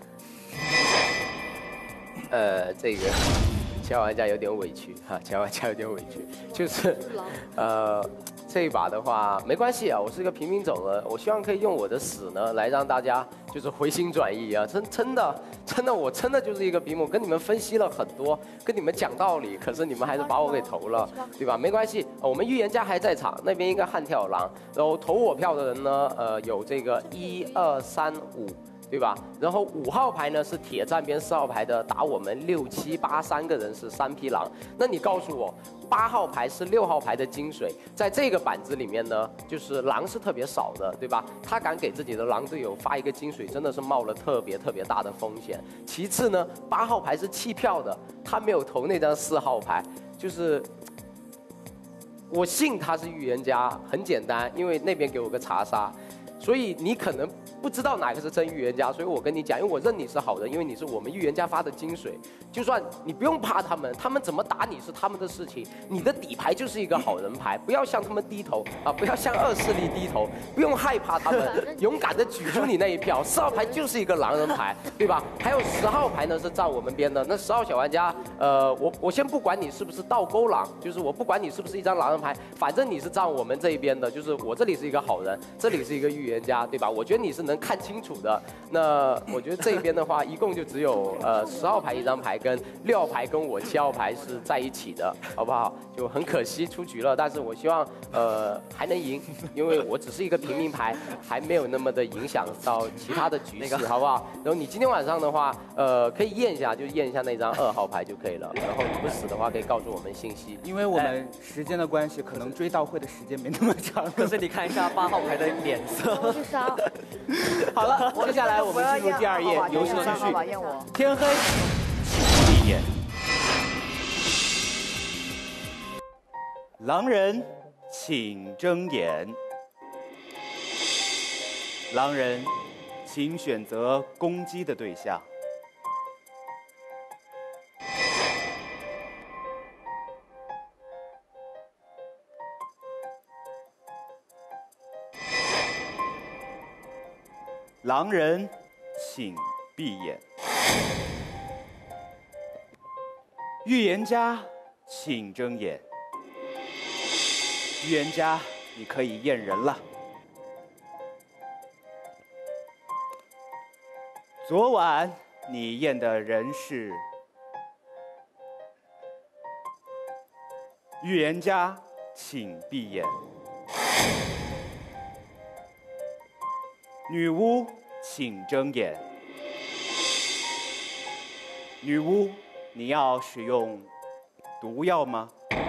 呃，这个七号玩家有点委屈哈，七号玩家有点委屈，就是呃。这一把的话没关系啊，我是个平民种人，我希望可以用我的死呢来让大家就是回心转意啊，真真的真的我真的就是一个平民，我跟你们分析了很多，跟你们讲道理，可是你们还是把我给投了，对吧？没关系，我们预言家还在场，那边应该悍跳狼，然后投我票的人呢，呃，有这个一二三五。对吧？然后五号牌呢是铁站边四号牌的打我们六七八三个人是三匹狼。那你告诉我，八号牌是六号牌的金水，在这个板子里面呢，就是狼是特别少的，对吧？他敢给自己的狼队友发一个金水，真的是冒了特别特别大的风险。其次呢，八号牌是弃票的，他没有投那张四号牌，就是我信他是预言家，很简单，因为那边给我个查杀。所以你可能不知道哪个是真预言家，所以我跟你讲，因为我认你是好人，因为你是我们预言家发的金水，就算你不用怕他们，他们怎么打你是他们的事情，你的底牌就是一个好人牌，不要向他们低头啊，不要向恶势力低头，不用害怕他们，勇敢的举出你那一票。四号牌就是一个狼人牌，对吧？还有十号牌呢是站我们边的，那十号小玩家，呃，我我先不管你是不是倒钩狼，就是我不管你是不是一张狼人牌，反正你是站我们这一边的，就是我这里是一个好人，这里是一个预言家，对吧？我觉得你是能看清楚的。那我觉得这边的话，一共就只有呃十号牌一张牌，跟六号牌跟我七号牌是在一起的，好不好？就很可惜出局了，但是我希望呃还能赢，因为我只是一个平民牌，还没有那么的影响到其他的局势，好不好？然后你今天晚上的话，呃可以验一下，就验一下那张二号牌就可以了。然后你不死的话，可以告诉我们信息。
因为我们时间的关系，可能追悼会的时间没那么长。
可是你看一下八号牌的脸色。
好了，接下来我们进入第二页，游戏继续。天黑，请闭眼。狼人，请睁眼。狼人，请选择攻击的对象。狼人，请闭眼。预言家，请睁眼。预言家，你可以验人了。昨晚你验的人是预言家，请闭眼。女巫，请睁眼。女巫，你要使用毒药吗？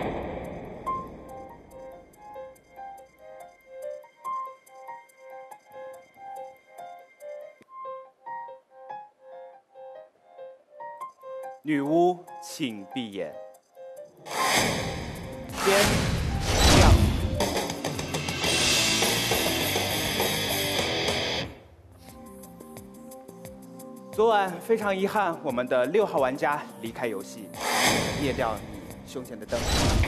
女巫，请闭眼。天亮。昨晚非常遗憾，我们的六号玩家离开游戏，灭掉你胸前的灯。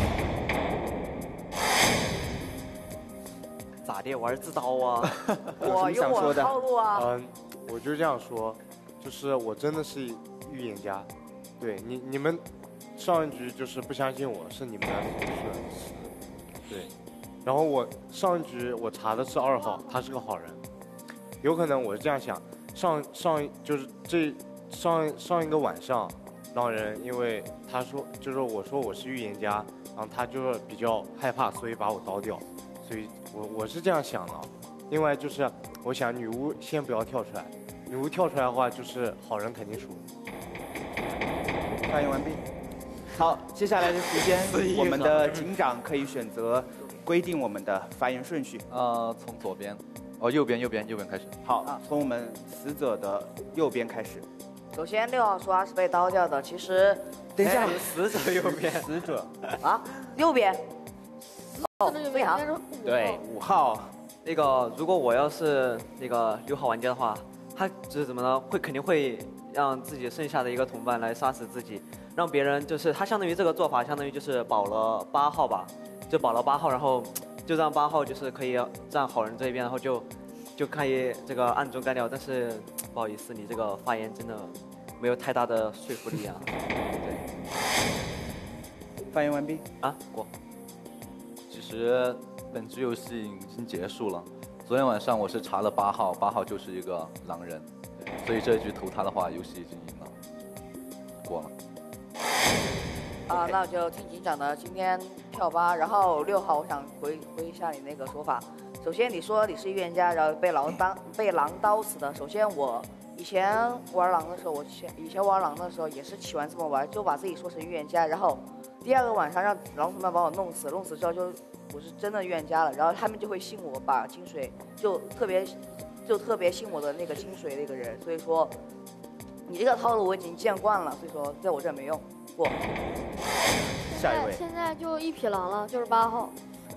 咋的？玩自刀啊？
我有我的套路啊。
嗯，我就这样说，就是我真的是预言家。对你，你们上一局就是不相信我，是你们的错是，对。然后我上一局我查的是二号，他是个好人，有可能我是这样想。上上就是这上上一个晚上，狼人因为他说就是我说我是预言家，然后他就是比较害怕，所以把我刀掉，所以我我是这样想的。另外就是我想女巫先不要跳出来，女巫跳出来的话就是好人肯定输。
发言完毕。好，接下来的时间，我们的警长可以选择规定我们的发言顺序。
呃，从左边，哦，右边，右边，右边开始。
好，从我们死者的右边开始。
首先，六号说他是被刀掉的，其实
等一下，死者右边，
死者
啊，右边。
哦，
对啊，
对，五号。
那个，如果我要是那个六号玩家的话，他就是怎么呢？会肯定会让自己剩下的一个同伴来杀死自己，让别人就是他相当于这个做法，相当于就是保了八号吧，就保了八号，然后就让八号就是可以站好人这一边，然后就就可以这个暗中干掉。但是不好意思，你这个发言真的没有太大的说服力啊。对，
发言完毕
啊，过。
其实本局游戏已经结束了。昨天晚上我是查了八号，八号就是一个狼人，所以这一局投他的话，游戏已经赢了，过了。
啊，那就听警长的，今天跳八，然后六号，我想回回一下你那个说法。首先你说你是预言家，然后被狼当被狼刀死的。首先我以前玩狼的时候，我前以前玩狼的时候也是喜欢这么玩，就把自己说成预言家，然后第二个晚上让狼同伴把我弄死，弄死之后就。我是真的预言家了，然后他们就会信我，把金水就特别就特别信我的那个金水那个人，所以说你这个套路我已经见惯了，所以说在我这没用。过。
下一位。
现在就一匹狼了，就是八号。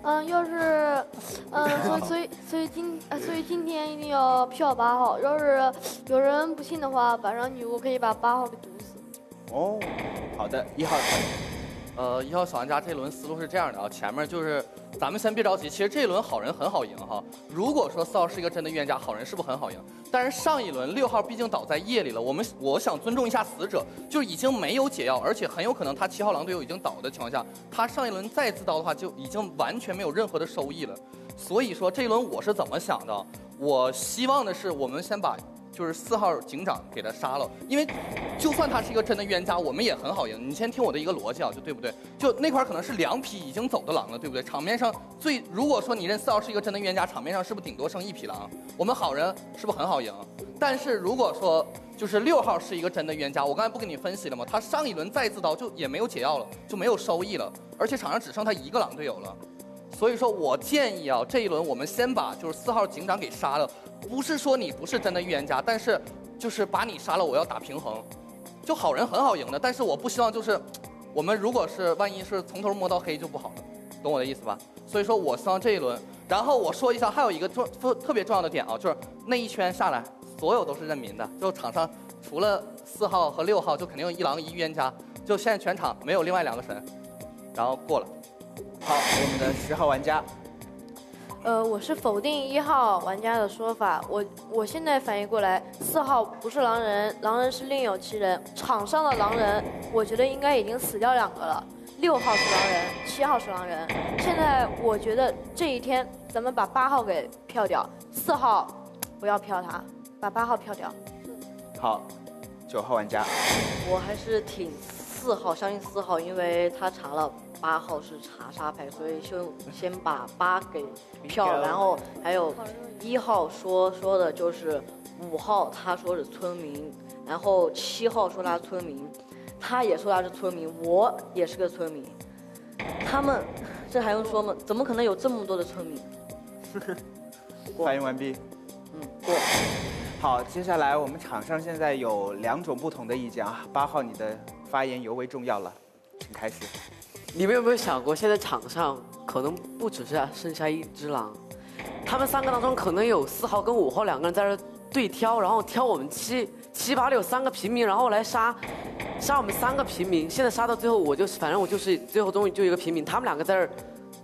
嗯，要是，嗯，所以所以所以今呃所以今天一定要票八号。要是有人不信的话，晚上女巫可以把八号给毒死。
哦，好的，一号。
呃，一号小玩家这轮思路是这样的啊，前面就是咱们先别着急，其实这一轮好人很好赢哈。如果说四号是一个真的预言家，好人是不是很好赢？但是上一轮六号毕竟倒在夜里了，我们我想尊重一下死者，就是已经没有解药，而且很有可能他七号狼队友已经倒的情况下，他上一轮再自刀的话就已经完全没有任何的收益了。所以说这一轮我是怎么想的？我希望的是我们先把。就是四号警长给他杀了，因为就算他是一个真的预言家，我们也很好赢。你先听我的一个逻辑啊，就对不对？就那块可能是两匹已经走的狼了，对不对？场面上最如果说你认四号是一个真的预言家，场面上是不是顶多剩一匹狼？我们好人是不是很好赢？但是如果说就是六号是一个真的预言家，我刚才不跟你分析了吗？他上一轮再自刀就也没有解药了，就没有收益了，而且场上只剩他一个狼队友了。所以说我建议啊，这一轮我们先把就是四号警长给杀了。不是说你不是真的预言家，但是就是把你杀了，我要打平衡。就好人很好赢的，但是我不希望就是我们如果是万一是从头摸到黑就不好了，懂我的意思吧？所以说我希望这一轮，然后我说一下还有一个重特别重要的点啊，就是那一圈下来所有都是认民的，就场上除了四号和六号就肯定有一狼一预言家，就现在全场没有另外两个神，然后过了。
好，我们的十号玩家。
呃，我是否定一号玩家的说法。我我现在反应过来，四号不是狼人，狼人是另有其人。场上的狼人，我觉得应该已经死掉两个了。六号是狼人，七号是狼人。现在我觉得这一天咱们把八号给票掉，四号不要票他，把八号票掉。
好，九号玩家。
我还是挺四号，相信四号，因为他查了。八号是查杀牌，所以就先把八给票了，然后还有一号说说的就是五号，他说是村民，然后七号说他是村民，他也说他是村民，我也是个村民，他们这还用说吗？怎么可能有这么多的村民？
反应完毕。
嗯，过。
好，接下来我们场上现在有两种不同的意见啊，八号你的发言尤为重要了，请开始。
你们有没有想过，现在场上可能不只是剩下一只狼，他们三个当中可能有四号跟五号两个人在这对挑，然后挑我们七七八六三个平民，然后来杀杀我们三个平民。现在杀到最后，我就是反正我就是最后终于就一个平民，他们两个在这儿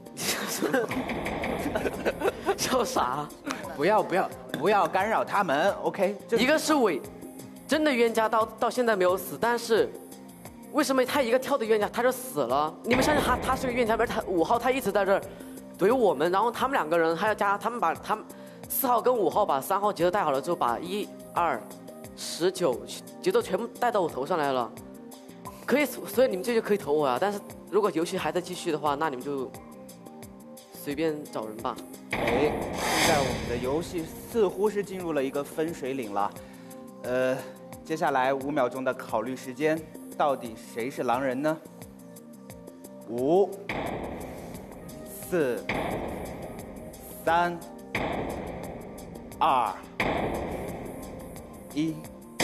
笑啥？
不要不要不要干扰他们 ，OK？
一个是伪真的预言家到到现在没有死，但是。为什么他一个跳的预言家他就死了？你们相信他他是个预言家，不是他五号他一直在这儿怼我们，然后他们两个人还要加他们把他们四号跟五号把三号节奏带好了之后，把一二十九节奏全部带到我头上来了，可以，所以你们这就可以投我啊。但是如果游戏还在继续的话，那你们就随便找人吧。
哎，现在我们的游戏似乎是进入了一个分水岭了，呃，接下来五秒钟的考虑时间。到底谁是狼人呢？五、四、三、二、一。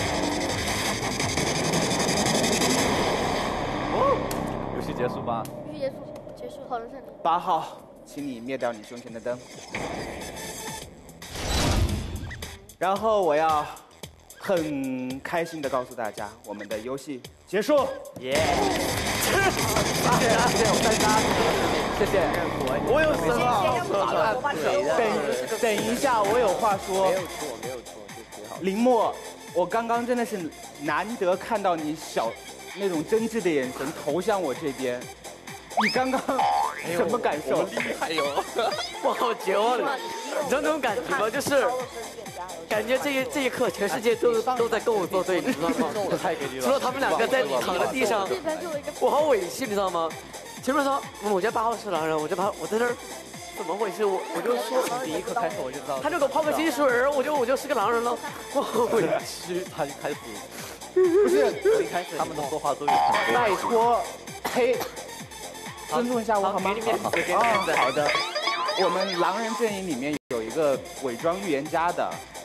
哦，游戏结束吧。
游戏结束，结束，好人胜利。
八号，请你灭掉你胸前的灯。然后我要很开心的告诉大家，我们的游戏结束。耶！谢谢，谢谢我三杀，谢谢。我有什么？等等一下，我有话说。
没有错，没有错，就挺好。
林默，我刚刚真的是难得看到你小那种真挚的眼神投向我这边。你刚刚什么感受？
厉害哟！
我好绝望了，你知道那种感觉吗？就是感觉这一这一刻，全世界都都在跟我作对，你知道吗？除了他们两个在躺在地上，我好委屈，你知道吗？前面说我觉得八号是狼人，我就把我在这儿怎么回事？我我就说
第一刻开始我就知道，
他就给我泡个金水，我就我就是个狼人了，我好委屈。
他就开始
不是
一开始他们的说话都有
拜托，嘿。尊重一下我好吗？啊，好的。我们狼人阵营里面有一个伪装预言家的，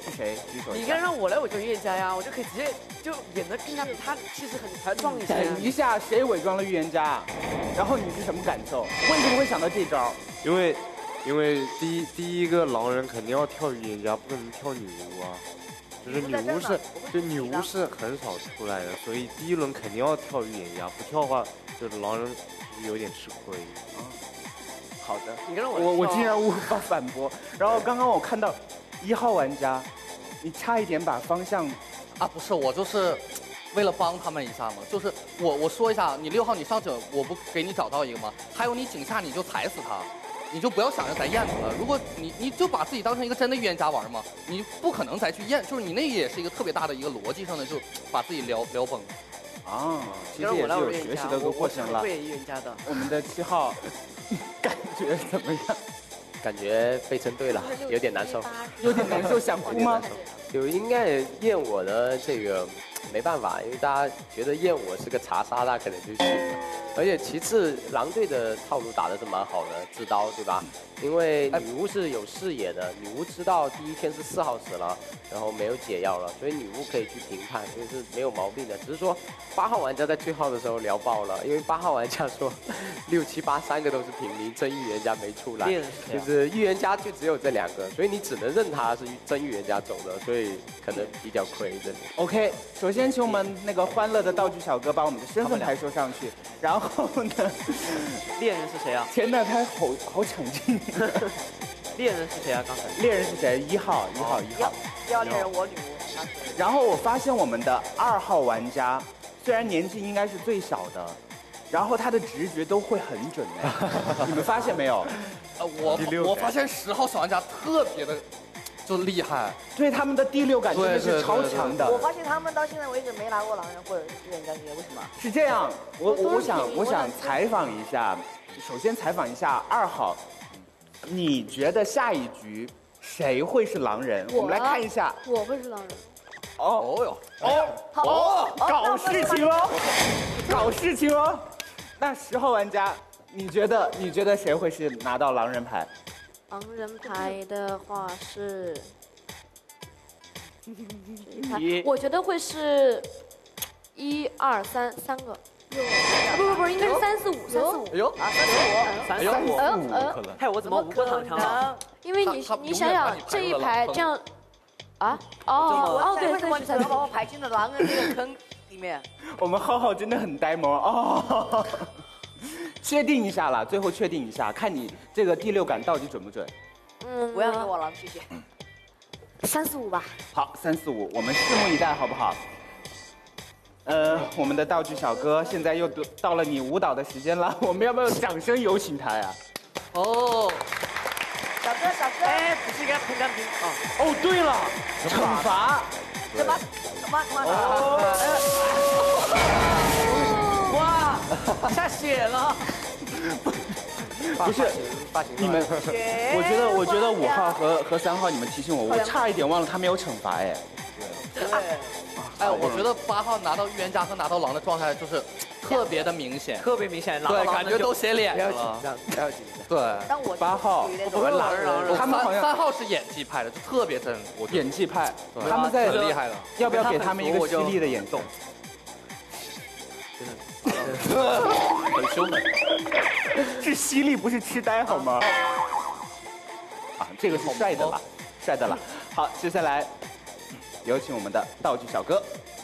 是谁？举手一下。
你应该让我来，我就预言家呀，我就可以直接就演的更加比他气势很强壮一些。
等一下，谁伪装了预言家？然后你是什么感受？为什么会想到这招？
因为，因为第一第一个狼人肯定要跳预言家，不可能跳女巫啊。就是女巫是，就女巫是很少出来的，所以第一轮肯定要跳预言家，不跳的话，就是狼人有点吃亏。
好的，
你跟我
我我竟然无法反驳。然后刚刚我看到一号玩家，你差一点把方向，
啊，不是，我就是为了帮他们一下嘛。就是我我说一下，你六号你上九，我不给你找到一个吗？还有你井下你就踩死他。你就不要想着再验他了。如果你你就把自己当成一个真的预言家玩嘛，你不可能再去验，就是你那也是一个特别大的一个逻辑上的，就把自己聊聊崩。
啊，其实也是有学习的一个过程了。
会预言家的。
我们的七号感觉怎么样？
感觉被针对了，有点难受。
有点难受，想哭吗？
就应该验我的这个没办法，因为大家觉得验我是个查杀，那可能就信了。而且其次，狼队的套路打的是蛮好的，制刀对吧？因为女巫是有视野的，女巫知道第一天是四号死了，然后没有解药了，所以女巫可以去评判，所以是没有毛病的。只是说八号玩家在最后的时候聊爆了，因为八号玩家说六七八三个都是平民，真预言家没出来，就是预言家就只有这两个，所以你只能认他是真预言家走的，所以可能比较亏这里。
OK， 首先请我们那个欢乐的道具小哥把我们的身份牌说上去，然后呢，
猎人是谁啊？
天哪，他好好抢镜。
猎人是谁啊？刚才
猎人是谁？一号，一号，一号。
第二猎人我女巫。
然后我发现我们的二号玩家，虽然年纪应该是最小的，然后他的直觉都会很准哎，你们发现没有？
呃，我我发现十号小玩家特别的就厉害，
对他们的第六感真的是超强的。
我发现他们到现在为止没拿过狼人或者预言家这些，为什么？
是这样，我我我想我想采访一下，首先采访一下二号，你觉得下一局谁会是狼人？我们来看一下。
我会是狼人。
哦哟，哦哦，搞事情哦，搞事情哦。那十号玩家，你觉得你觉得谁会是拿到狼人牌？
狼人牌的话是，我觉得会是一二三三个。不不不，应该是三四五，三四五。
哎呦，
啊，三四五，
三四五，可能。害我怎么无过躺枪了？
因为你你想想这一排这样，啊哦哦对，
为什么你把我排进了狼人这个坑里面？
我们浩浩真的很呆萌哦。确定一下啦，最后确定一下，看你这个第六感到底准不准。
嗯，
不要给我狼，谢谢。
三四五吧。
好，三四五，我们拭目以待，好不好？呃，我们的道具小哥现在又到了你舞蹈的时间了，我们要不要掌声有请他呀？
哦，
小哥，小哥，
哎，不是应该喷干冰啊？
哦，对了，惩罚，
什么什么什么？
哇，下血了！
不是，你们，我觉得，我觉得五号和和三号，你们提醒我，我差一点忘了他没有惩罚哎。
对。
哎，我觉得八号拿到预言家和拿到狼的状态就是特别的明显，
特别明显，
对，感觉都写脸
不要紧
了。
张，不要紧张。
对，
但我
八号，
我们狼人狼人，
他们好像
三号是演技派的，就特别真，我
演技派，他们在
很厉害的。
要不要给他们一个犀利的演奏？
很凶狠，
是犀利，不是痴呆，好吗？啊，这个是帅的了，帅的了。好，接下来有请我们的道具小哥。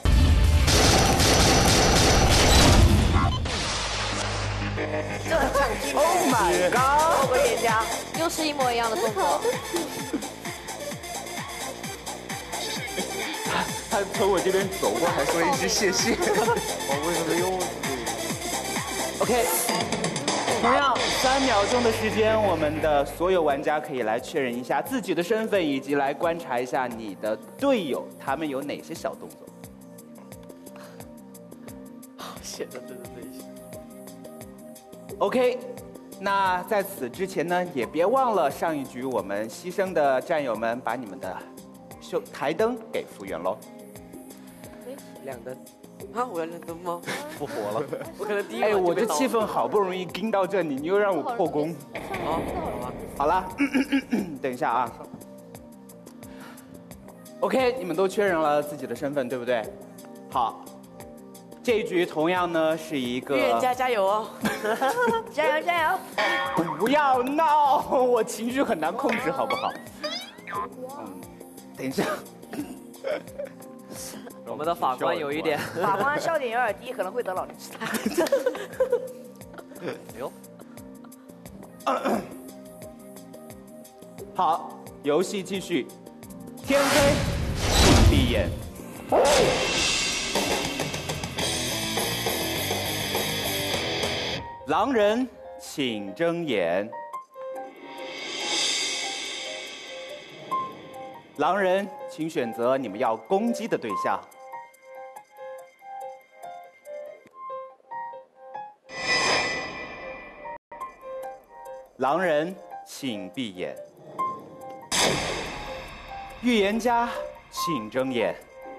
这很抢镜。
Oh my god！
我预言家，
又是一模一样的动作。
他他从我这边走过，还说一句谢谢。
我为什么又
？OK， 同样三秒钟的时间，我们的所有玩家可以来确认一下自己的身份，以及来观察一下你的队友他们有哪些小动作。
写的真的这些。
OK， 那在此之前呢，也别忘了上一局我们牺牲的战友们把你们的秀台灯给复原喽。
亮灯。啊！我要亮灯吗？
复活了。
我可能第一。
哎，我这气氛好不容易盯到这里，你又让我破功。
好，好吧。
好了，等一下啊。 OK， 你们都确认了自己的身份，对不对？好，这一局同样呢是一个。
预言家加油哦！加油加油！
不要闹，我情绪很难控制，好不好？嗯，等一下。
我们的法官有一点，
法官笑点有点低，可能会得老年痴呆。
哎呦，
好，游戏继续。天黑，请闭眼。狼人，请睁眼。狼人，请选择你们要攻击的对象。狼人，请闭眼。预言家，请睁眼。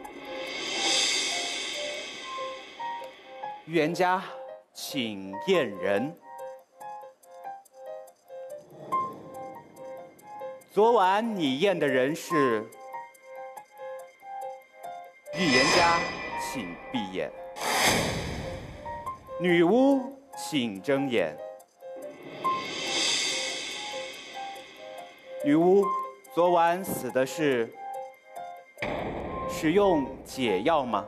预言家，请验人。昨晚你验的人是预言家，请闭眼。女巫，请睁眼。女巫，昨晚死的是使用解药吗？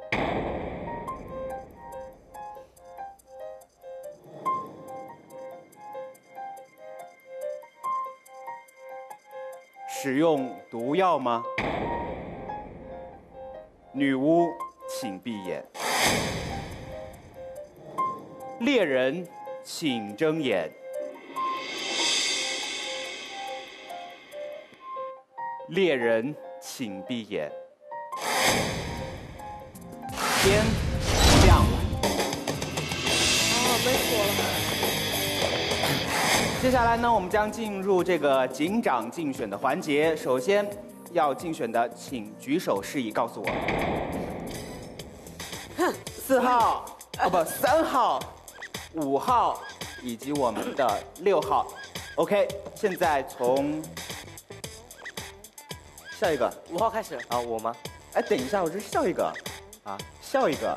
使用毒药吗？女巫，请闭眼。猎人，请睁眼。猎人，请闭眼。天亮了。
啊，闷死我了。
接下来呢，我们将进入这个警长竞选的环节。首先要竞选的，请举手示意告诉我。四号，哦不，三号、五号以及我们的六号。OK， 现在从下一个
五号开始
啊，我吗？哎，等一下，我这是笑一个啊，笑一个。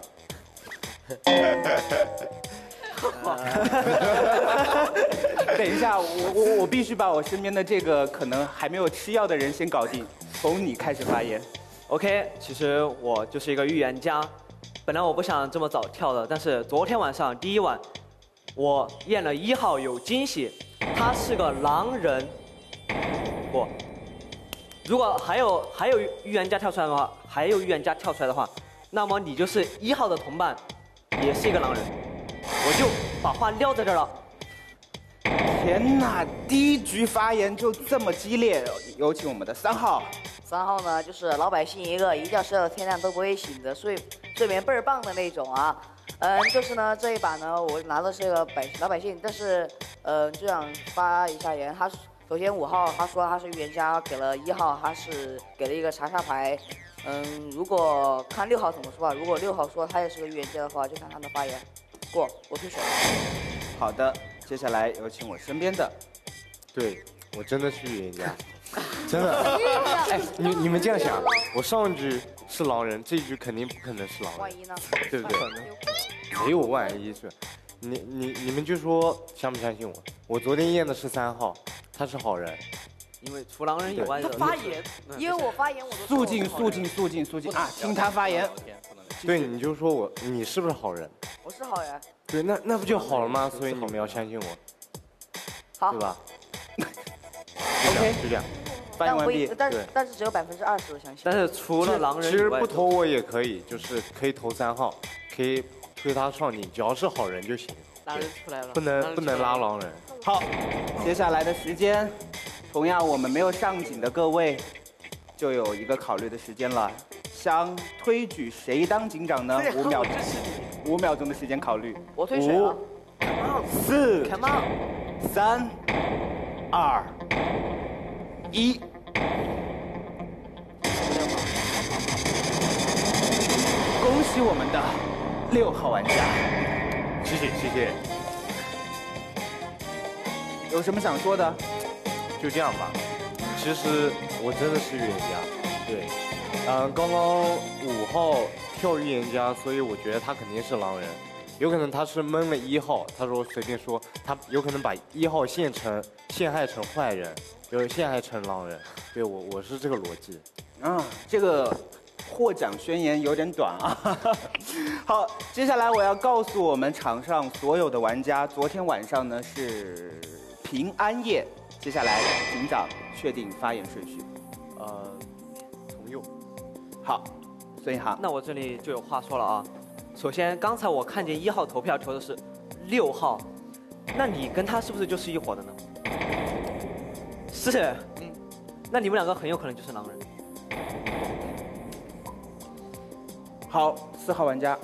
等一下，我我我必须把我身边的这个可能还没有吃药的人先搞定。从你开始发言。
OK， 其实我就是一个预言家，本来我不想这么早跳的，但是昨天晚上第一晚，我验了一号有惊喜，他是个狼人。不，如果还有还有预言家跳出来的话，还有预言家跳出来的话，那么你就是一号的同伴，也是一个狼人。我就把话撂在这儿了。
天哪，第一局发言就这么激烈，有请我们的三号。
三号呢，就是老百姓一个，一觉睡到天亮都不会醒的，睡睡眠倍儿棒的那种啊。嗯，就是呢这一把呢，我拿的是个百老百姓，但是呃就想发一下言，他首先五号他说他是预言家，给了一号他是给了一个查查牌。嗯，如果看六号怎么说啊？如果六号说他也是个预言家的话，就看他的发言。过，我退选。
好的，接下来有请我身边的。
对，我真的是预言家，真的。哎，你你们这样想，我上一局是狼人，这一局肯定不可能是狼人。
万一呢？
对不对？没有万一是。你你你们就说相不相信我？我昨天验的是三号，他是好人。
因为除狼人以外的。
他发言，因为我发言我都。
肃静，肃静，肃静，肃静啊！听他发言。
对，你就说我，你是不是好人？
我是好人。
对，那那不就好了吗？所以你们要相信我，
好，
对吧
？OK，
就这样。
发言完毕。
但是但是只有百分之二十的相信。
但是除了狼人
其实不投我也可以，就是可以投三号，可以推他上顶，只要是好人就行。
狼人出来了，
不能不能拉狼人。
好，接下来的时间，同样我们没有上警的各位，就有一个考虑的时间了。想推举谁当警长呢？五秒，五秒钟的时间考虑。
我推选了。
四、
Come on，
三、二、一。恭喜我们的六号玩家，
谢谢谢谢。
有什么想说的？
就这样吧。其实我真的是预言家。我对，嗯，刚刚五号跳预言家，所以我觉得他肯定是狼人，有可能他是蒙了一号，他说随便说，他有可能把一号陷成陷害成坏人，就是陷害成狼人。对我我是这个逻辑。
啊，这个获奖宣言有点短啊。好，接下来我要告诉我们场上所有的玩家，昨天晚上呢是平安夜，接下来警长确定发言顺序。
呃，从右。
好，孙一航。
那我这里就有话说了啊。首先，刚才我看见一号投票投的是六号，那你跟他是不是就是一伙的呢？是。嗯。那你们两个很有可能就是狼人。
好，四号玩家。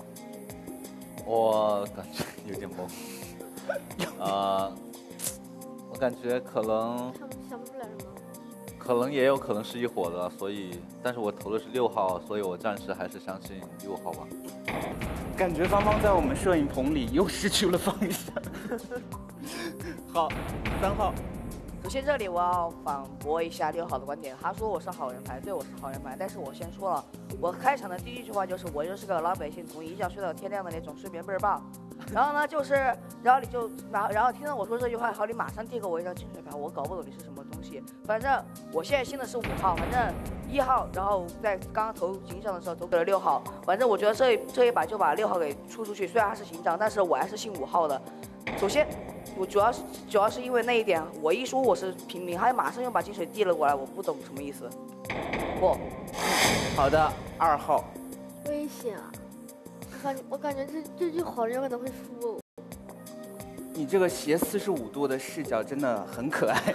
我感觉有点懵。呃，我感觉可能。
想不出来什么。
可能也有可能是一伙的，所以，但是我投的是六号，所以我暂时还是相信六号吧。
感觉芳芳在我们摄影棚里又失去了方向。好，三号。
首先这里我要反驳一下六号的观点，他说我是好人牌，对我是好人牌，但是我先说了，我开场的第一句话就是我就是个老百姓，从一觉睡到天亮的那种，睡眠倍儿棒。然后呢，就是，然后你就，然后然后听到我说这句话，好，你马上递给我一张金水牌，我搞不懂你是什么东西。反正我现在信的是五号，反正一号，然后在刚刚投警长的时候投给了六号，反正我觉得这这一把就把六号给出出去，虽然他是警长，但是我还是信五号的。首先，我主要是主要是因为那一点，我一说我是平民，他马上又把金水递了过来，我不懂什么意思。不，
好的，二号。
危险啊！我感我感觉这这句好人有可能会输哦。
你这个斜四十五度的视角真的很可爱。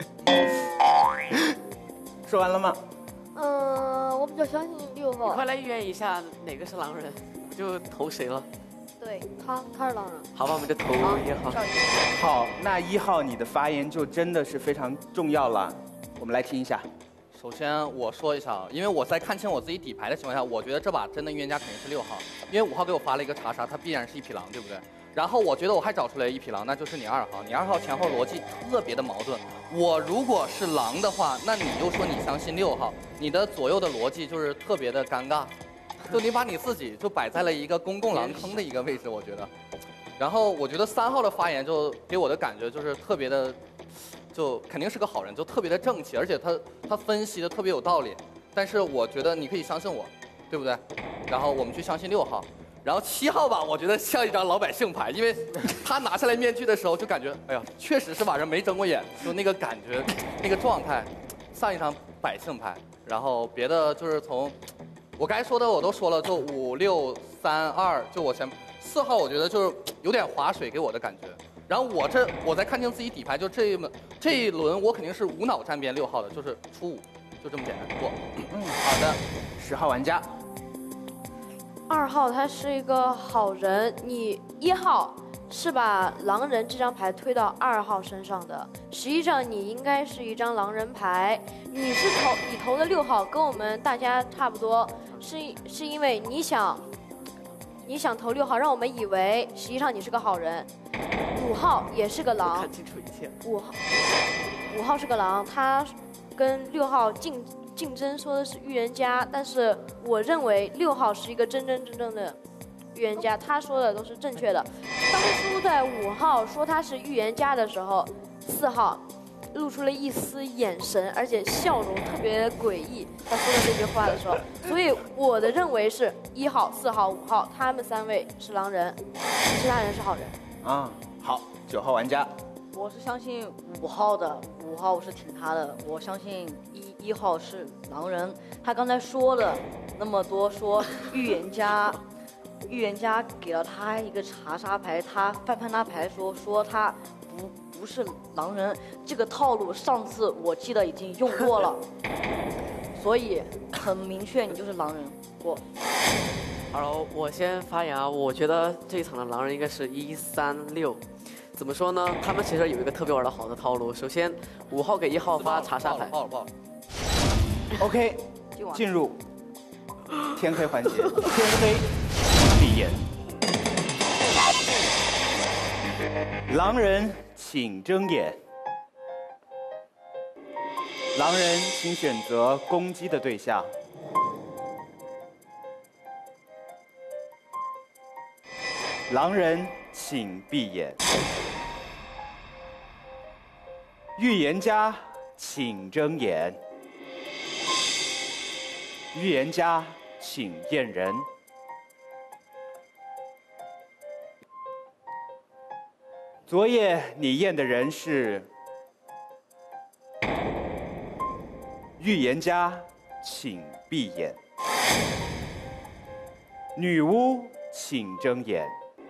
说完了吗？
嗯，我比较相信六号。
你快来预言一下哪个是狼人，我就投谁了。
对他，他是狼人。
好吧，我们就投一号。
好，那一号你的发言就真的是非常重要了，我们来听一下。
首先我说一下啊，因为我在看清我自己底牌的情况下，我觉得这把真的预言家肯定是六号，因为五号给我发了一个查杀，他必然是一匹狼，对不对？然后我觉得我还找出来一匹狼，那就是你二号，你二号前后逻辑特别的矛盾。我如果是狼的话，那你又说你相信六号，你的左右的逻辑就是特别的尴尬，就你把你自己就摆在了一个公共狼坑的一个位置，我觉得。然后我觉得三号的发言就给我的感觉就是特别的。就肯定是个好人，就特别的正气，而且他他分析的特别有道理。但是我觉得你可以相信我，对不对？然后我们去相信六号，然后七号吧，我觉得像一张老百姓牌，因为他拿下来面具的时候就感觉，哎呀，确实是晚上没睁过眼，就那个感觉，那个状态，像一张百姓牌。然后别的就是从我该说的我都说了，就五六三二，就我前四号，我觉得就是有点划水给我的感觉。然后我这我在看清自己底牌，就这一轮这一轮我肯定是无脑站边六号的，就是出五，就这么简单过。
嗯，好的，十号玩家。
二号他是一个好人，你一号是把狼人这张牌推到二号身上的，实际上你应该是一张狼人牌，你是投你投的六号，跟我们大家差不多，是是因为你想你想投六号，让我们以为实际上你是个好人。五号也是个狼，
看清楚一切。
五号，五号是个狼，他跟六号竞竞争说的是预言家，但是我认为六号是一个真真正正的预言家，他说的都是正确的。当初在五号说他是预言家的时候，四号露出了一丝眼神，而且笑容特别诡异。他说的这句话的时候，所以我的认为是一号、四号、五号，他们三位是狼人，其他人是好人。
啊，好，九号玩家。
我是相信五号的，五号我是挺他的。我相信一一号是狼人，他刚才说了那么多，说预言家，预言家给了他一个查杀牌，他翻翻他牌说说他不不是狼人，这个套路上次我记得已经用过了，所以很明确你就是狼人。我。
好，我先发言啊，我觉得这一场的狼人应该是一三六。怎么说呢？他们其实有一个特别玩的好的套路。首先，五号给一号发查杀牌。
爆了爆了。
OK， 进入天黑环节。天黑，闭眼。狼人请睁眼。 狼人，请选择攻击的对象。狼人，请闭眼。预言家，请睁眼。预言家，请验人。昨夜你验的人是预言家，请闭眼。女巫，请睁眼。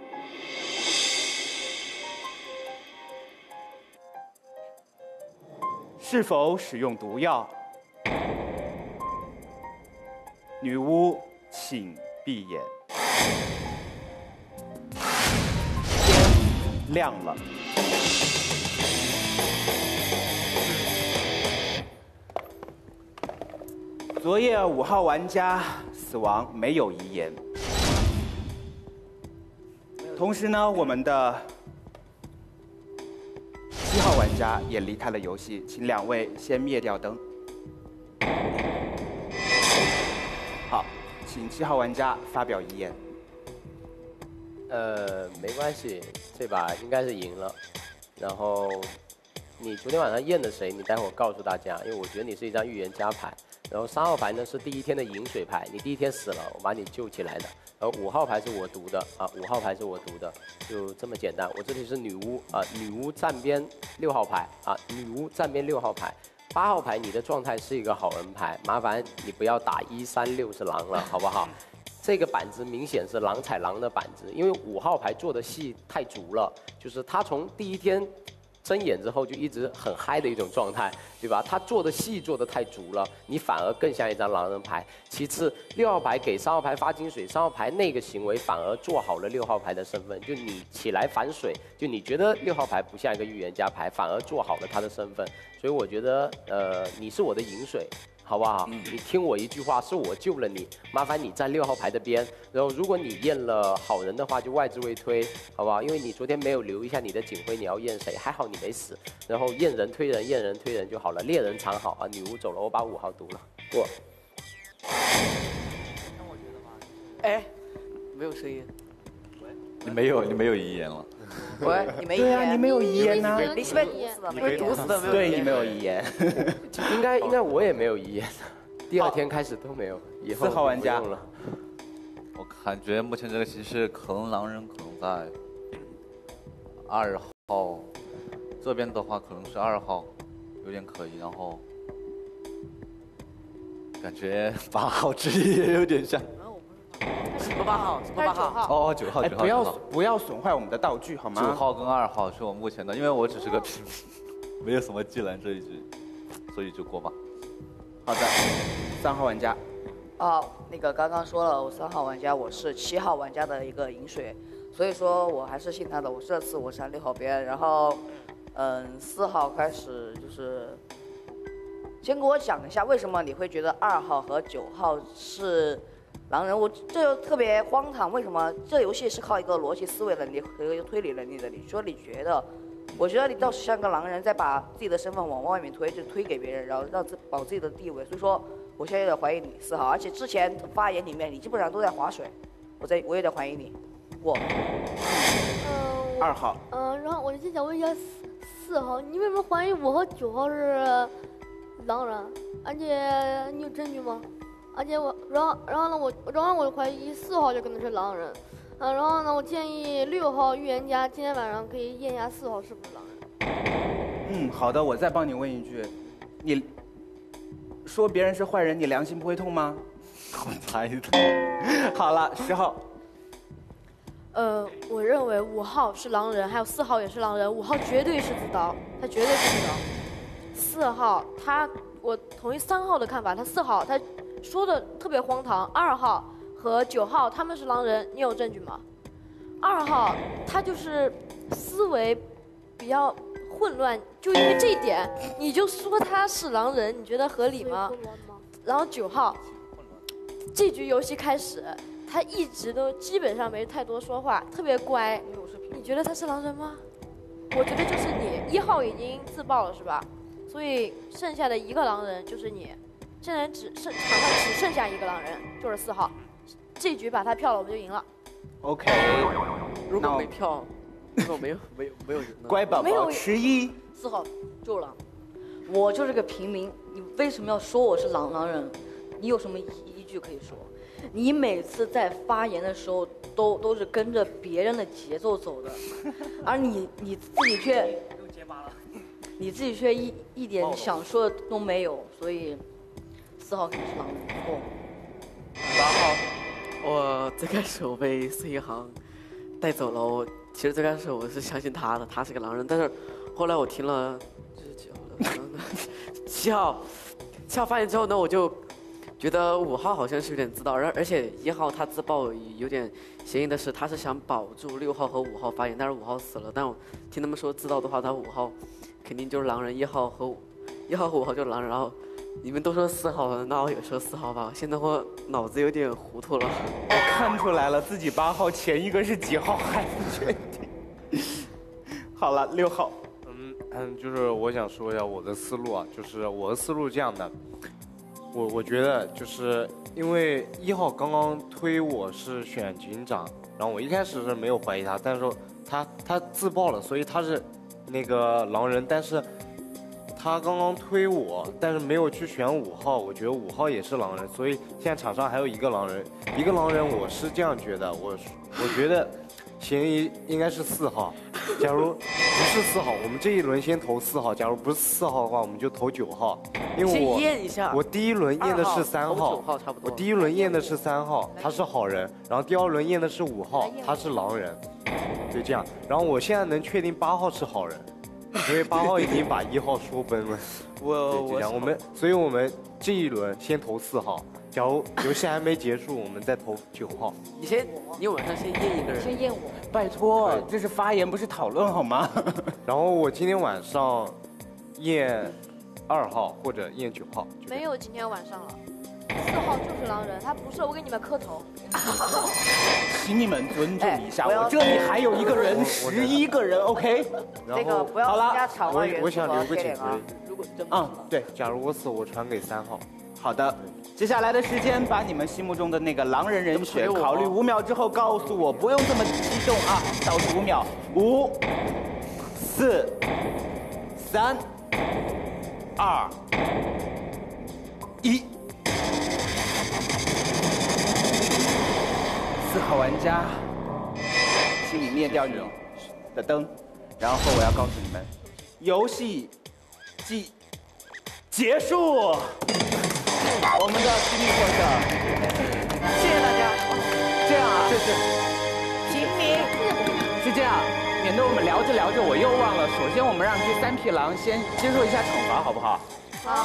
是否使用毒药？女巫，请闭眼。天亮了。昨夜五号玩家死亡，没有遗言。同时呢，我们的七号玩家也离开了游戏，请两位先灭掉灯。好，请七号玩家发表遗言。
呃，没关系，这把应该是赢了。然后，你昨天晚上验的谁？你待会儿告诉大家，因为我觉得你是一张预言家牌。然后三号牌呢是第一天的饮水牌，你第一天死了，我把你救起来的。然后五号牌是我读的啊，五号牌是我读的，就这么简单。我这里是女巫啊，女巫站边六号牌啊，女巫站边六号牌。八号牌你的状态是一个好人牌，麻烦你不要打一三六是狼了，好不好？这个板子明显是狼踩狼的板子，因为五号牌做的戏太足了，就是他从第一天睁眼之后就一直很嗨的一种状态，对吧？他做的戏做的太足了，你反而更像一张狼人牌。其次，六号牌给三号牌发金水，三号牌那个行为反而做好了六号牌的身份，就你起来反水，就你觉得六号牌不像一个预言家牌，反而做好了他的身份。所以我觉得，呃，你是我的饮水。好不好？嗯、你听我一句话，是我救了你，麻烦你站六号牌的边。然后，如果你验了好人的话，就外置位推，好不好？因为你昨天没有留一下你的警徽，你要验谁？还好你没死。然后验人推人，验人推人就好了。猎人藏好啊，女巫走了，我把五号读了，过。
哎，没有声音。
你没有，你没有遗言了。
喂，你没遗
言？对啊，你没有遗言呢。
你是被毒死的，被毒死的没有。
对你没有遗言。
应该应该我也没有遗言，第二天开始都没有。以后
四号玩家
了。
我感觉目前这个棋势，可能狼人可能在二号这边的话，可能是二号，有点可疑。然后感觉八号之一也有点像。
什么八号？什么八号？
哦，九号，九号。
不要不要损坏我们的道具好吗？
九号跟二号是我目前的，因为我只是个平民，没有什么技能这一局，所以就过吧。
好的，三号玩家。
哦，那个刚刚说了，我三号玩家，我是七号玩家的一个饮水，所以说我还是信他的。我这次我站六号边，然后，嗯，四号开始就是，先给我讲一下为什么你会觉得二号和九号是狼人？我这就特别荒唐，为什么这游戏是靠一个逻辑思维能力和一个推理能力的？你说你觉得？我觉得你倒是像个狼人，在把自己的身份往外面推，就推给别人，然后让自保自己的地位。所以说，我现在有点怀疑你四号，而且之前发言里面你基本上都在划水，我在我有点怀疑你。我，
嗯，
二号。
嗯，然后我就想问一下四四号，你为什么怀疑我和九号是狼人？而且你有证据吗？而且我，然后然后呢，我然后我怀疑四号就可能是狼人。嗯，然后呢，我建议六号预言家今天晚上可以验一下四号是不是狼人。
嗯，好的，我再帮你问一句，你说别人是坏人，你良心不会痛吗？
我猜的。
好了，十号。
呃，我认为五号是狼人，还有四号也是狼人，五号绝对是主刀，他绝对是主刀。四号他，我同意三号的看法，他四号他说的特别荒唐，二号和九号他们是狼人，你有证据吗？二号他就是思维比较混乱，就因为这一点，你就说他是狼人，你觉得合理吗？然后九号，这局游戏开始，他一直都基本上没太多说话，特别乖。你觉得他是狼人吗？我觉得就是你。一号已经自爆了是吧？ 所以剩下的一个狼人就是你。现在只剩场上只剩下一个狼人，就是四号。这局把他票了，我们就赢了。
OK，
如果没票，如果没有没有没有人呢？
乖宝宝十一。
四号就狼，我就是个平民，你为什么要说我是狼狼人？你有什么依依据可以说？你每次在发言的时候都都是跟着别人的节奏走的，而你你自己却你自己却一一点想说的都没有，所以四号肯定是狼人。过。
八号，我最开始我被孙一航带走了，我其实最开始我是相信他的，他是个狼人，但是后来我听了这是几号了？七号，七号发言之后呢，我就觉得五号好像是有点自爆，而而且一号他自爆有点嫌疑的是，他是想保住六号和五号发言，但是五号死了。但我听他们说自爆的话，他五号肯定就是狼人，一号和一号和五号就是狼人。然后你们都说四号了，那我也说四号吧。现在我脑子有点糊涂了。
我看出来了，自己八号前一个是几号还不确定。好了，六号。
嗯嗯，就是我想说一下我的思路啊，就是我的思路这样的。我我觉得就是因为一号刚刚推我是选警长，然后我一开始是没有怀疑他，但是说他他自爆了，所以他是那个狼人，但是他刚刚推我，但是没有去选五号，我觉得五号也是狼人，所以现在场上还有一个狼人，一个狼人我是这样觉得，我我觉得嫌疑应该是四号。假如不是四号，我们这一轮先投四号；假如不是四号的话，我们就投九号。因为我
先验一下，
我第一轮验的是三号，
九号差不多。
我第一轮验的是三号，他是好人，然后第二轮验的是五号，他是狼人，就这样。然后我现在能确定八号是好人，因为八号已经把一号说崩了。
我
我我们，所以我们这一轮先投四号。假如游戏还没结束，我们再投九号。
你先，你晚上先验一个人。
先验我。
拜托，这是发言不是讨论好吗？
然后我今天晚上验二号或者验九号。
没有今天晚上了，四号就是狼人，他不是我给你们磕头。
请你们尊重一下，我这里还有一个人，十一个人 ，OK。
这个不要增加场外元素。
我想留个警徽。
如果真
嗯，对，
假如我死，我传给三号。
好的，接下来的时间，把你们心目中的那个狼人人选考虑五秒之后告诉我，不用这么激动啊！倒数五秒，五、四、三、二、一。四号玩家，请你灭掉你的灯，然后我要告诉你们，游戏即结束。我们的实力获胜，
谢谢大家。
这样啊，
这是平民，
是这样，免得我们聊着聊着我又忘了。首先，我们让这三匹狼先接受一下惩罚，好不好？
好。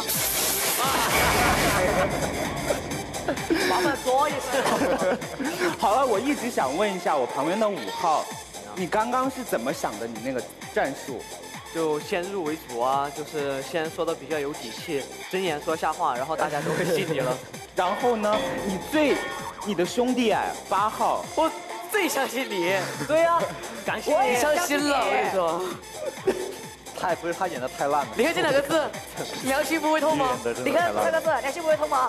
麻烦说一声。
好了，我一直想问一下我旁边的五号，你刚刚是怎么想的？你那个战术？
就先入为主啊，就是先说的比较有底气，睁眼说瞎话，然后大家都会信你了。
然后呢，你最，你的兄弟哎，八号，
我最相信你。
对呀、啊，感谢你，
我也相信了，我跟你说。
太不是他演的太烂了。
你看这两个字，良心不会痛吗？
你看这个字，良心不会痛吗？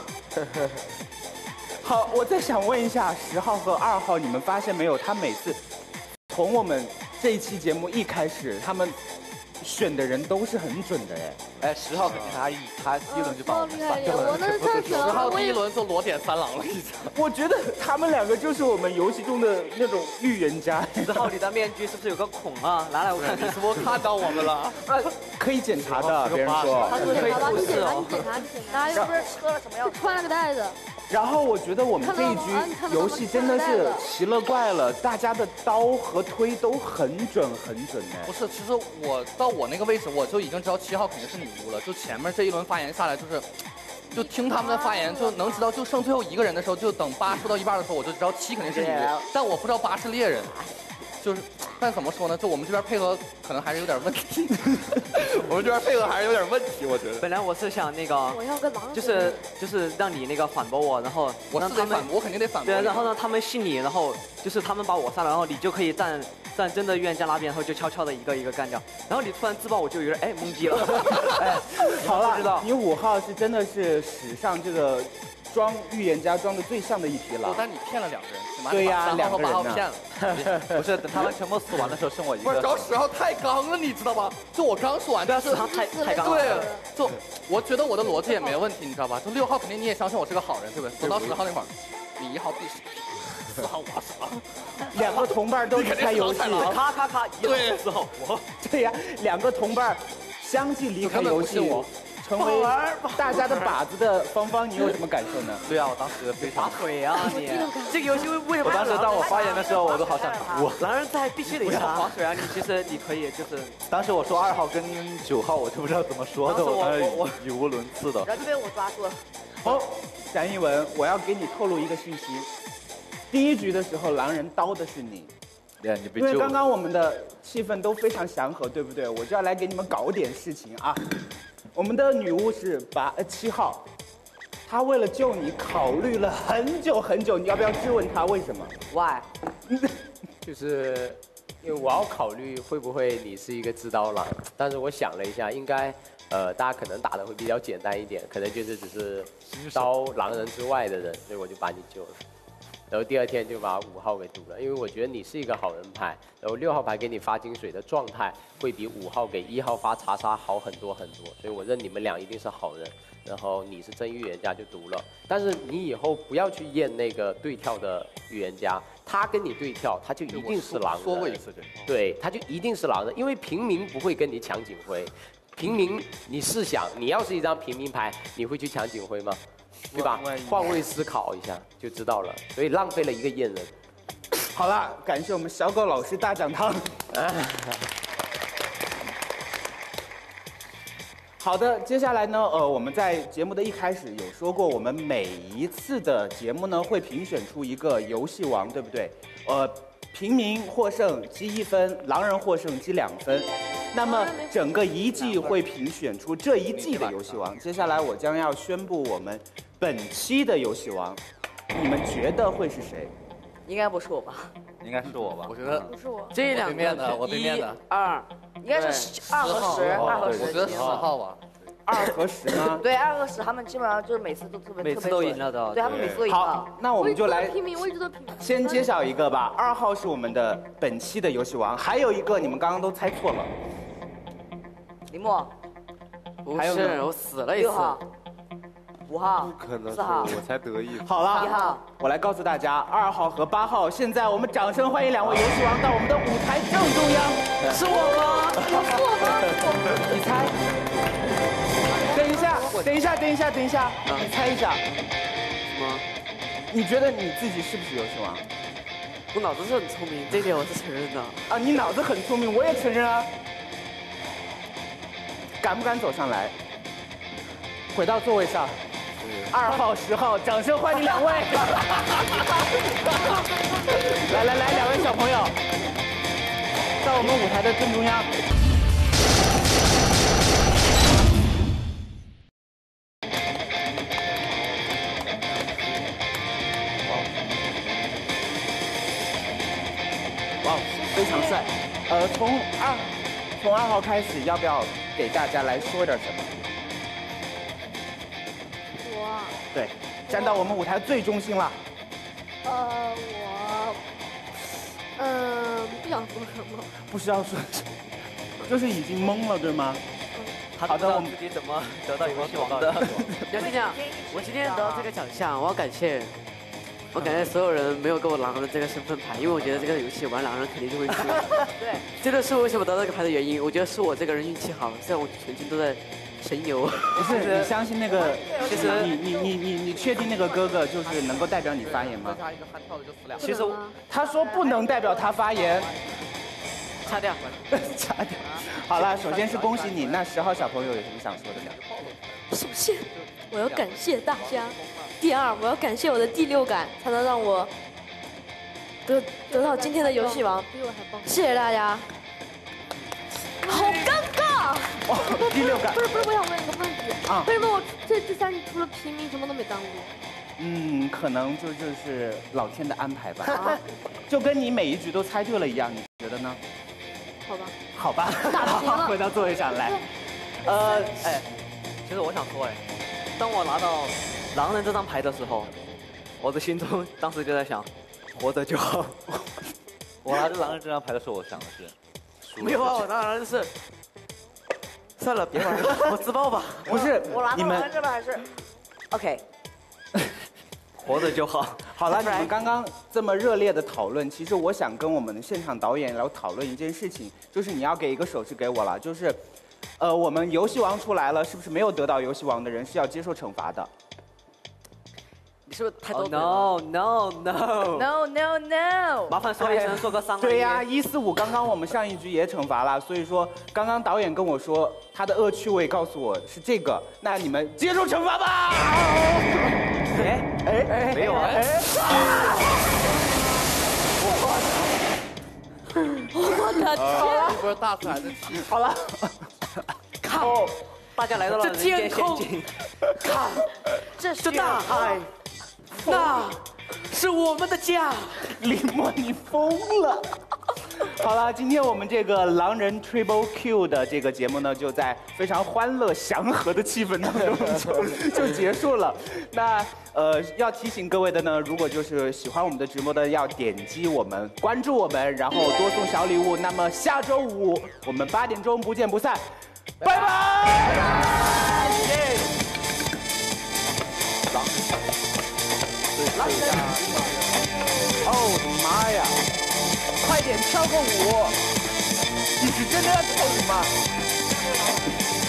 好，我再想问一下，十号和二号，你们发现没有？他每次从我们这一期节目一开始，他们选的人都是很准的哎。
哎，十号肯定他一他第一轮就把我们
杀掉了。我那上去了，
十号第一轮就裸点三狼了，已经。
我觉得他们两个就是我们游戏中的那种预言家。
十号你的面具是不是有个孔啊？拿来我看，你是不是看到我们了？
可以检查的，别人说。
他是可以
你检查，
透视哦。
你检查，你检查。
他又不是喝了什么药？
穿了个袋子。
然后我觉得我们这一局游戏真的是奇了怪了，大家的刀和推都很准很准哎。
不是，其实我到我那个位置，我就已经知道七号肯定是女巫了。就前面这一轮发言下来，就是就听他们的发言，就能知道，就剩最后一个人的时候，就等八说到一半的时候，我就知道七肯定是女巫，但我不知道八是猎人。就是，但怎么说呢？就我们这边配合可能还是有点问题，我们这边配合还是有点问题，我觉得。
本来我是想那个，
我要跟狼
就是就是让你那个反驳我，然后
我是得反驳，我肯定得反驳。
对，然后呢，他们信你，然后就是他们把我杀了，然后你就可以站站真的预言家那边，然后就悄悄的一个一个干掉。然后你突然自爆，我就有点哎懵逼了。
哎，好了，
不知道
你五号是真的是史上这个装预言家装的最像的一匹狼。
但你骗了两个人，是吗？
对呀，两个人
把我骗了。
不是，等他们全部死完的时候，剩我一个。
不是，主要十号太刚了，你知道吗？就我刚说完，
对啊，十号太太刚了。
对，就我觉得我的逻辑也没问题，你知道吧？就六号肯定你也相信我是个好人，对不对？走到十号那会儿，你一号必死，四号我死了。
两个同伴都是猜游戏，
咔咔咔，
对，
四号我。
对呀，两个同伴相继离开游戏，成为大家的靶子的芳芳，你有什么感受呢？
对啊，我当时非常
腿啊你！这个游戏为为了
我当时当我发言的时候，我都好想哭。
狼人在必须得下划水啊！你其实你可以就是，
当时我说二号跟九号，我就不知道怎么说的，我当时语无伦次的。
然后就被我抓住了。
好，展一文，我要给你透露一个信息。第一局的时候，狼人刀的是你，
对，你被
因为刚刚我们的气氛都非常祥和，对不对？我就要来给你们搞点事情啊！我们的女巫是八呃七号，她为了救你考虑了很久很久，你要不要质问她为什么
？Why？
就是因为我要考虑会不会你是一个知刀狼，但是我想了一下，应该呃大家可能打的会比较简单一点，可能就是只是刀狼人之外的人，所以我就把你救了。然后第二天就把五号给毒了，因为我觉得你是一个好人牌，然后六号牌给你发金水的状态会比五号给一号发查杀好很多很多，所以我认你们俩一定是好人。然后你是真预言家就毒了，但是你以后不要去验那个对跳的预言家，他跟你对跳，他就一定是狼人。
说过一次这个。
对，他就一定是狼人，因为平民不会跟你抢警徽。平民，你试想，你要是一张平民牌，你会去抢警徽吗？对吧？换位思考一下就知道了，所以浪费了一个验人。
好了，感谢我们小狗老师大讲堂。好的，接下来呢，呃，我们在节目的一开始有说过，我们每一次的节目呢会评选出一个游戏王，对不对？呃，平民获胜积一分，狼人获胜积两分。那么整个一季会评选出这一季的游戏王。接下来我将要宣布我们本期的游戏王，你们觉得会是谁？
应该不是我吧？
应该是我吧？
我觉得
不是我。
这两
个的，我对面的
二，
应该是二和十，二和十。
我觉得四号吧。
二和十吗？
对，二和十，他们基本上就是每次都特别
每次都赢了的。
对，他们每次都赢了。
好，那我们就来
平民，我一直都平民。
先揭晓一个吧。二号是我们的本期的游戏王，还有一个你们刚刚都猜错了。
林默，
不是，我死了一次。
六号。五号，
可能
四号，
我才得意。
好了，
一号，
我来告诉大家，二号和八号，现在我们掌声欢迎两位游戏王到我们的舞台正中央。
是我吗？
是我吗？
你猜？等一下，等一下，等一下，等一下，你猜一下。
什么？
你觉得你自己是不是游戏王？
我脑子是很聪明，这点我是承认的。
啊，你脑子很聪明，我也承认啊。敢不敢走上来？回到座位上。二号、十号，掌声欢迎两位！来来来，两位小朋友，到我们舞台的正中央。哇，非常帅！呃，从二从二号开始，要不要给大家来说点什么？
我。
对，站到我们舞台最中心了。
呃，我，嗯，不想说什么。
不需要说什么，就是已经懵了，对吗？
好的，我们自己怎么得到游戏王的？杨先生，我今天得到这个奖项，我要感谢，我感谢所有人没有给我狼人这个身份牌，因为我觉得这个游戏玩狼人肯定就会输。
对，
这个是为什么得到这个牌的原因。我觉得是我这个人运气好，虽然我全军都在神游。
不是，你相信那个？其实你你你你你确定那个哥哥就是能够代表你发言吗？
加一个悍跳的就死两个。
其实他说不能代表他发言。
擦掉，
擦掉。好了，首先是恭喜你。那十号小朋友有什么想说的吗？
首先，我要感谢大家。第二，我要感谢我的第六感，才能让我得得到今天的游戏王。比我还棒！谢谢大家。好尴尬。
哦，第六感。
不是不是，我想问一个问题。啊。为什么我这这三局除了平民什么都没耽误？
嗯，可能就就是老天的安排吧，就跟你每一局都猜对了一样，你觉得呢？
好吧。
好吧，
打平了
回到座位上来。呃，
哎，其实我想说，哎，当我拿到狼人这张牌的时候，我的心中当时就在想，活着就好。
我拿着狼人这张牌的时候，我想的是，
没有啊，我当然是。算了，别玩了，我自爆吧。
不是，
我拿
你们
到狼人这边还是 OK。
活着就好。
好了，你们刚刚这么热烈的讨论，其实我想跟我们的现场导演来讨论一件事情，就是你要给一个手势给我了，就是，呃，我们游戏王出来了，是不是没有得到游戏王的人是要接受惩罚的？
你是不是太多
？No no no
no no no！
麻烦说一声，说个三。
对呀，一四五刚刚我们上一局也惩罚了，所以说刚刚导演跟我说他的恶趣味告诉我是这个，那你们接受惩罚吧。
哎
哎哎，
没有啊！
哎，
我的天！
一波大可爱的气。
好了，
看，
大家来到了
这天空，看，
这
这大海，那是我们的家。
李默，你疯了！好了，今天我们这个狼人 Triple Q 的这个节目呢，就在非常欢乐祥和的气氛当中就就结束了。那呃，要提醒各位的呢，如果就是喜欢我们的直播的，要点击我们关注我们，然后多送小礼物。那么下周五我们八点钟不见不散，拜拜！耶！狼狼人，哦我的妈呀！快点跳个舞！你是真的要跳舞吗？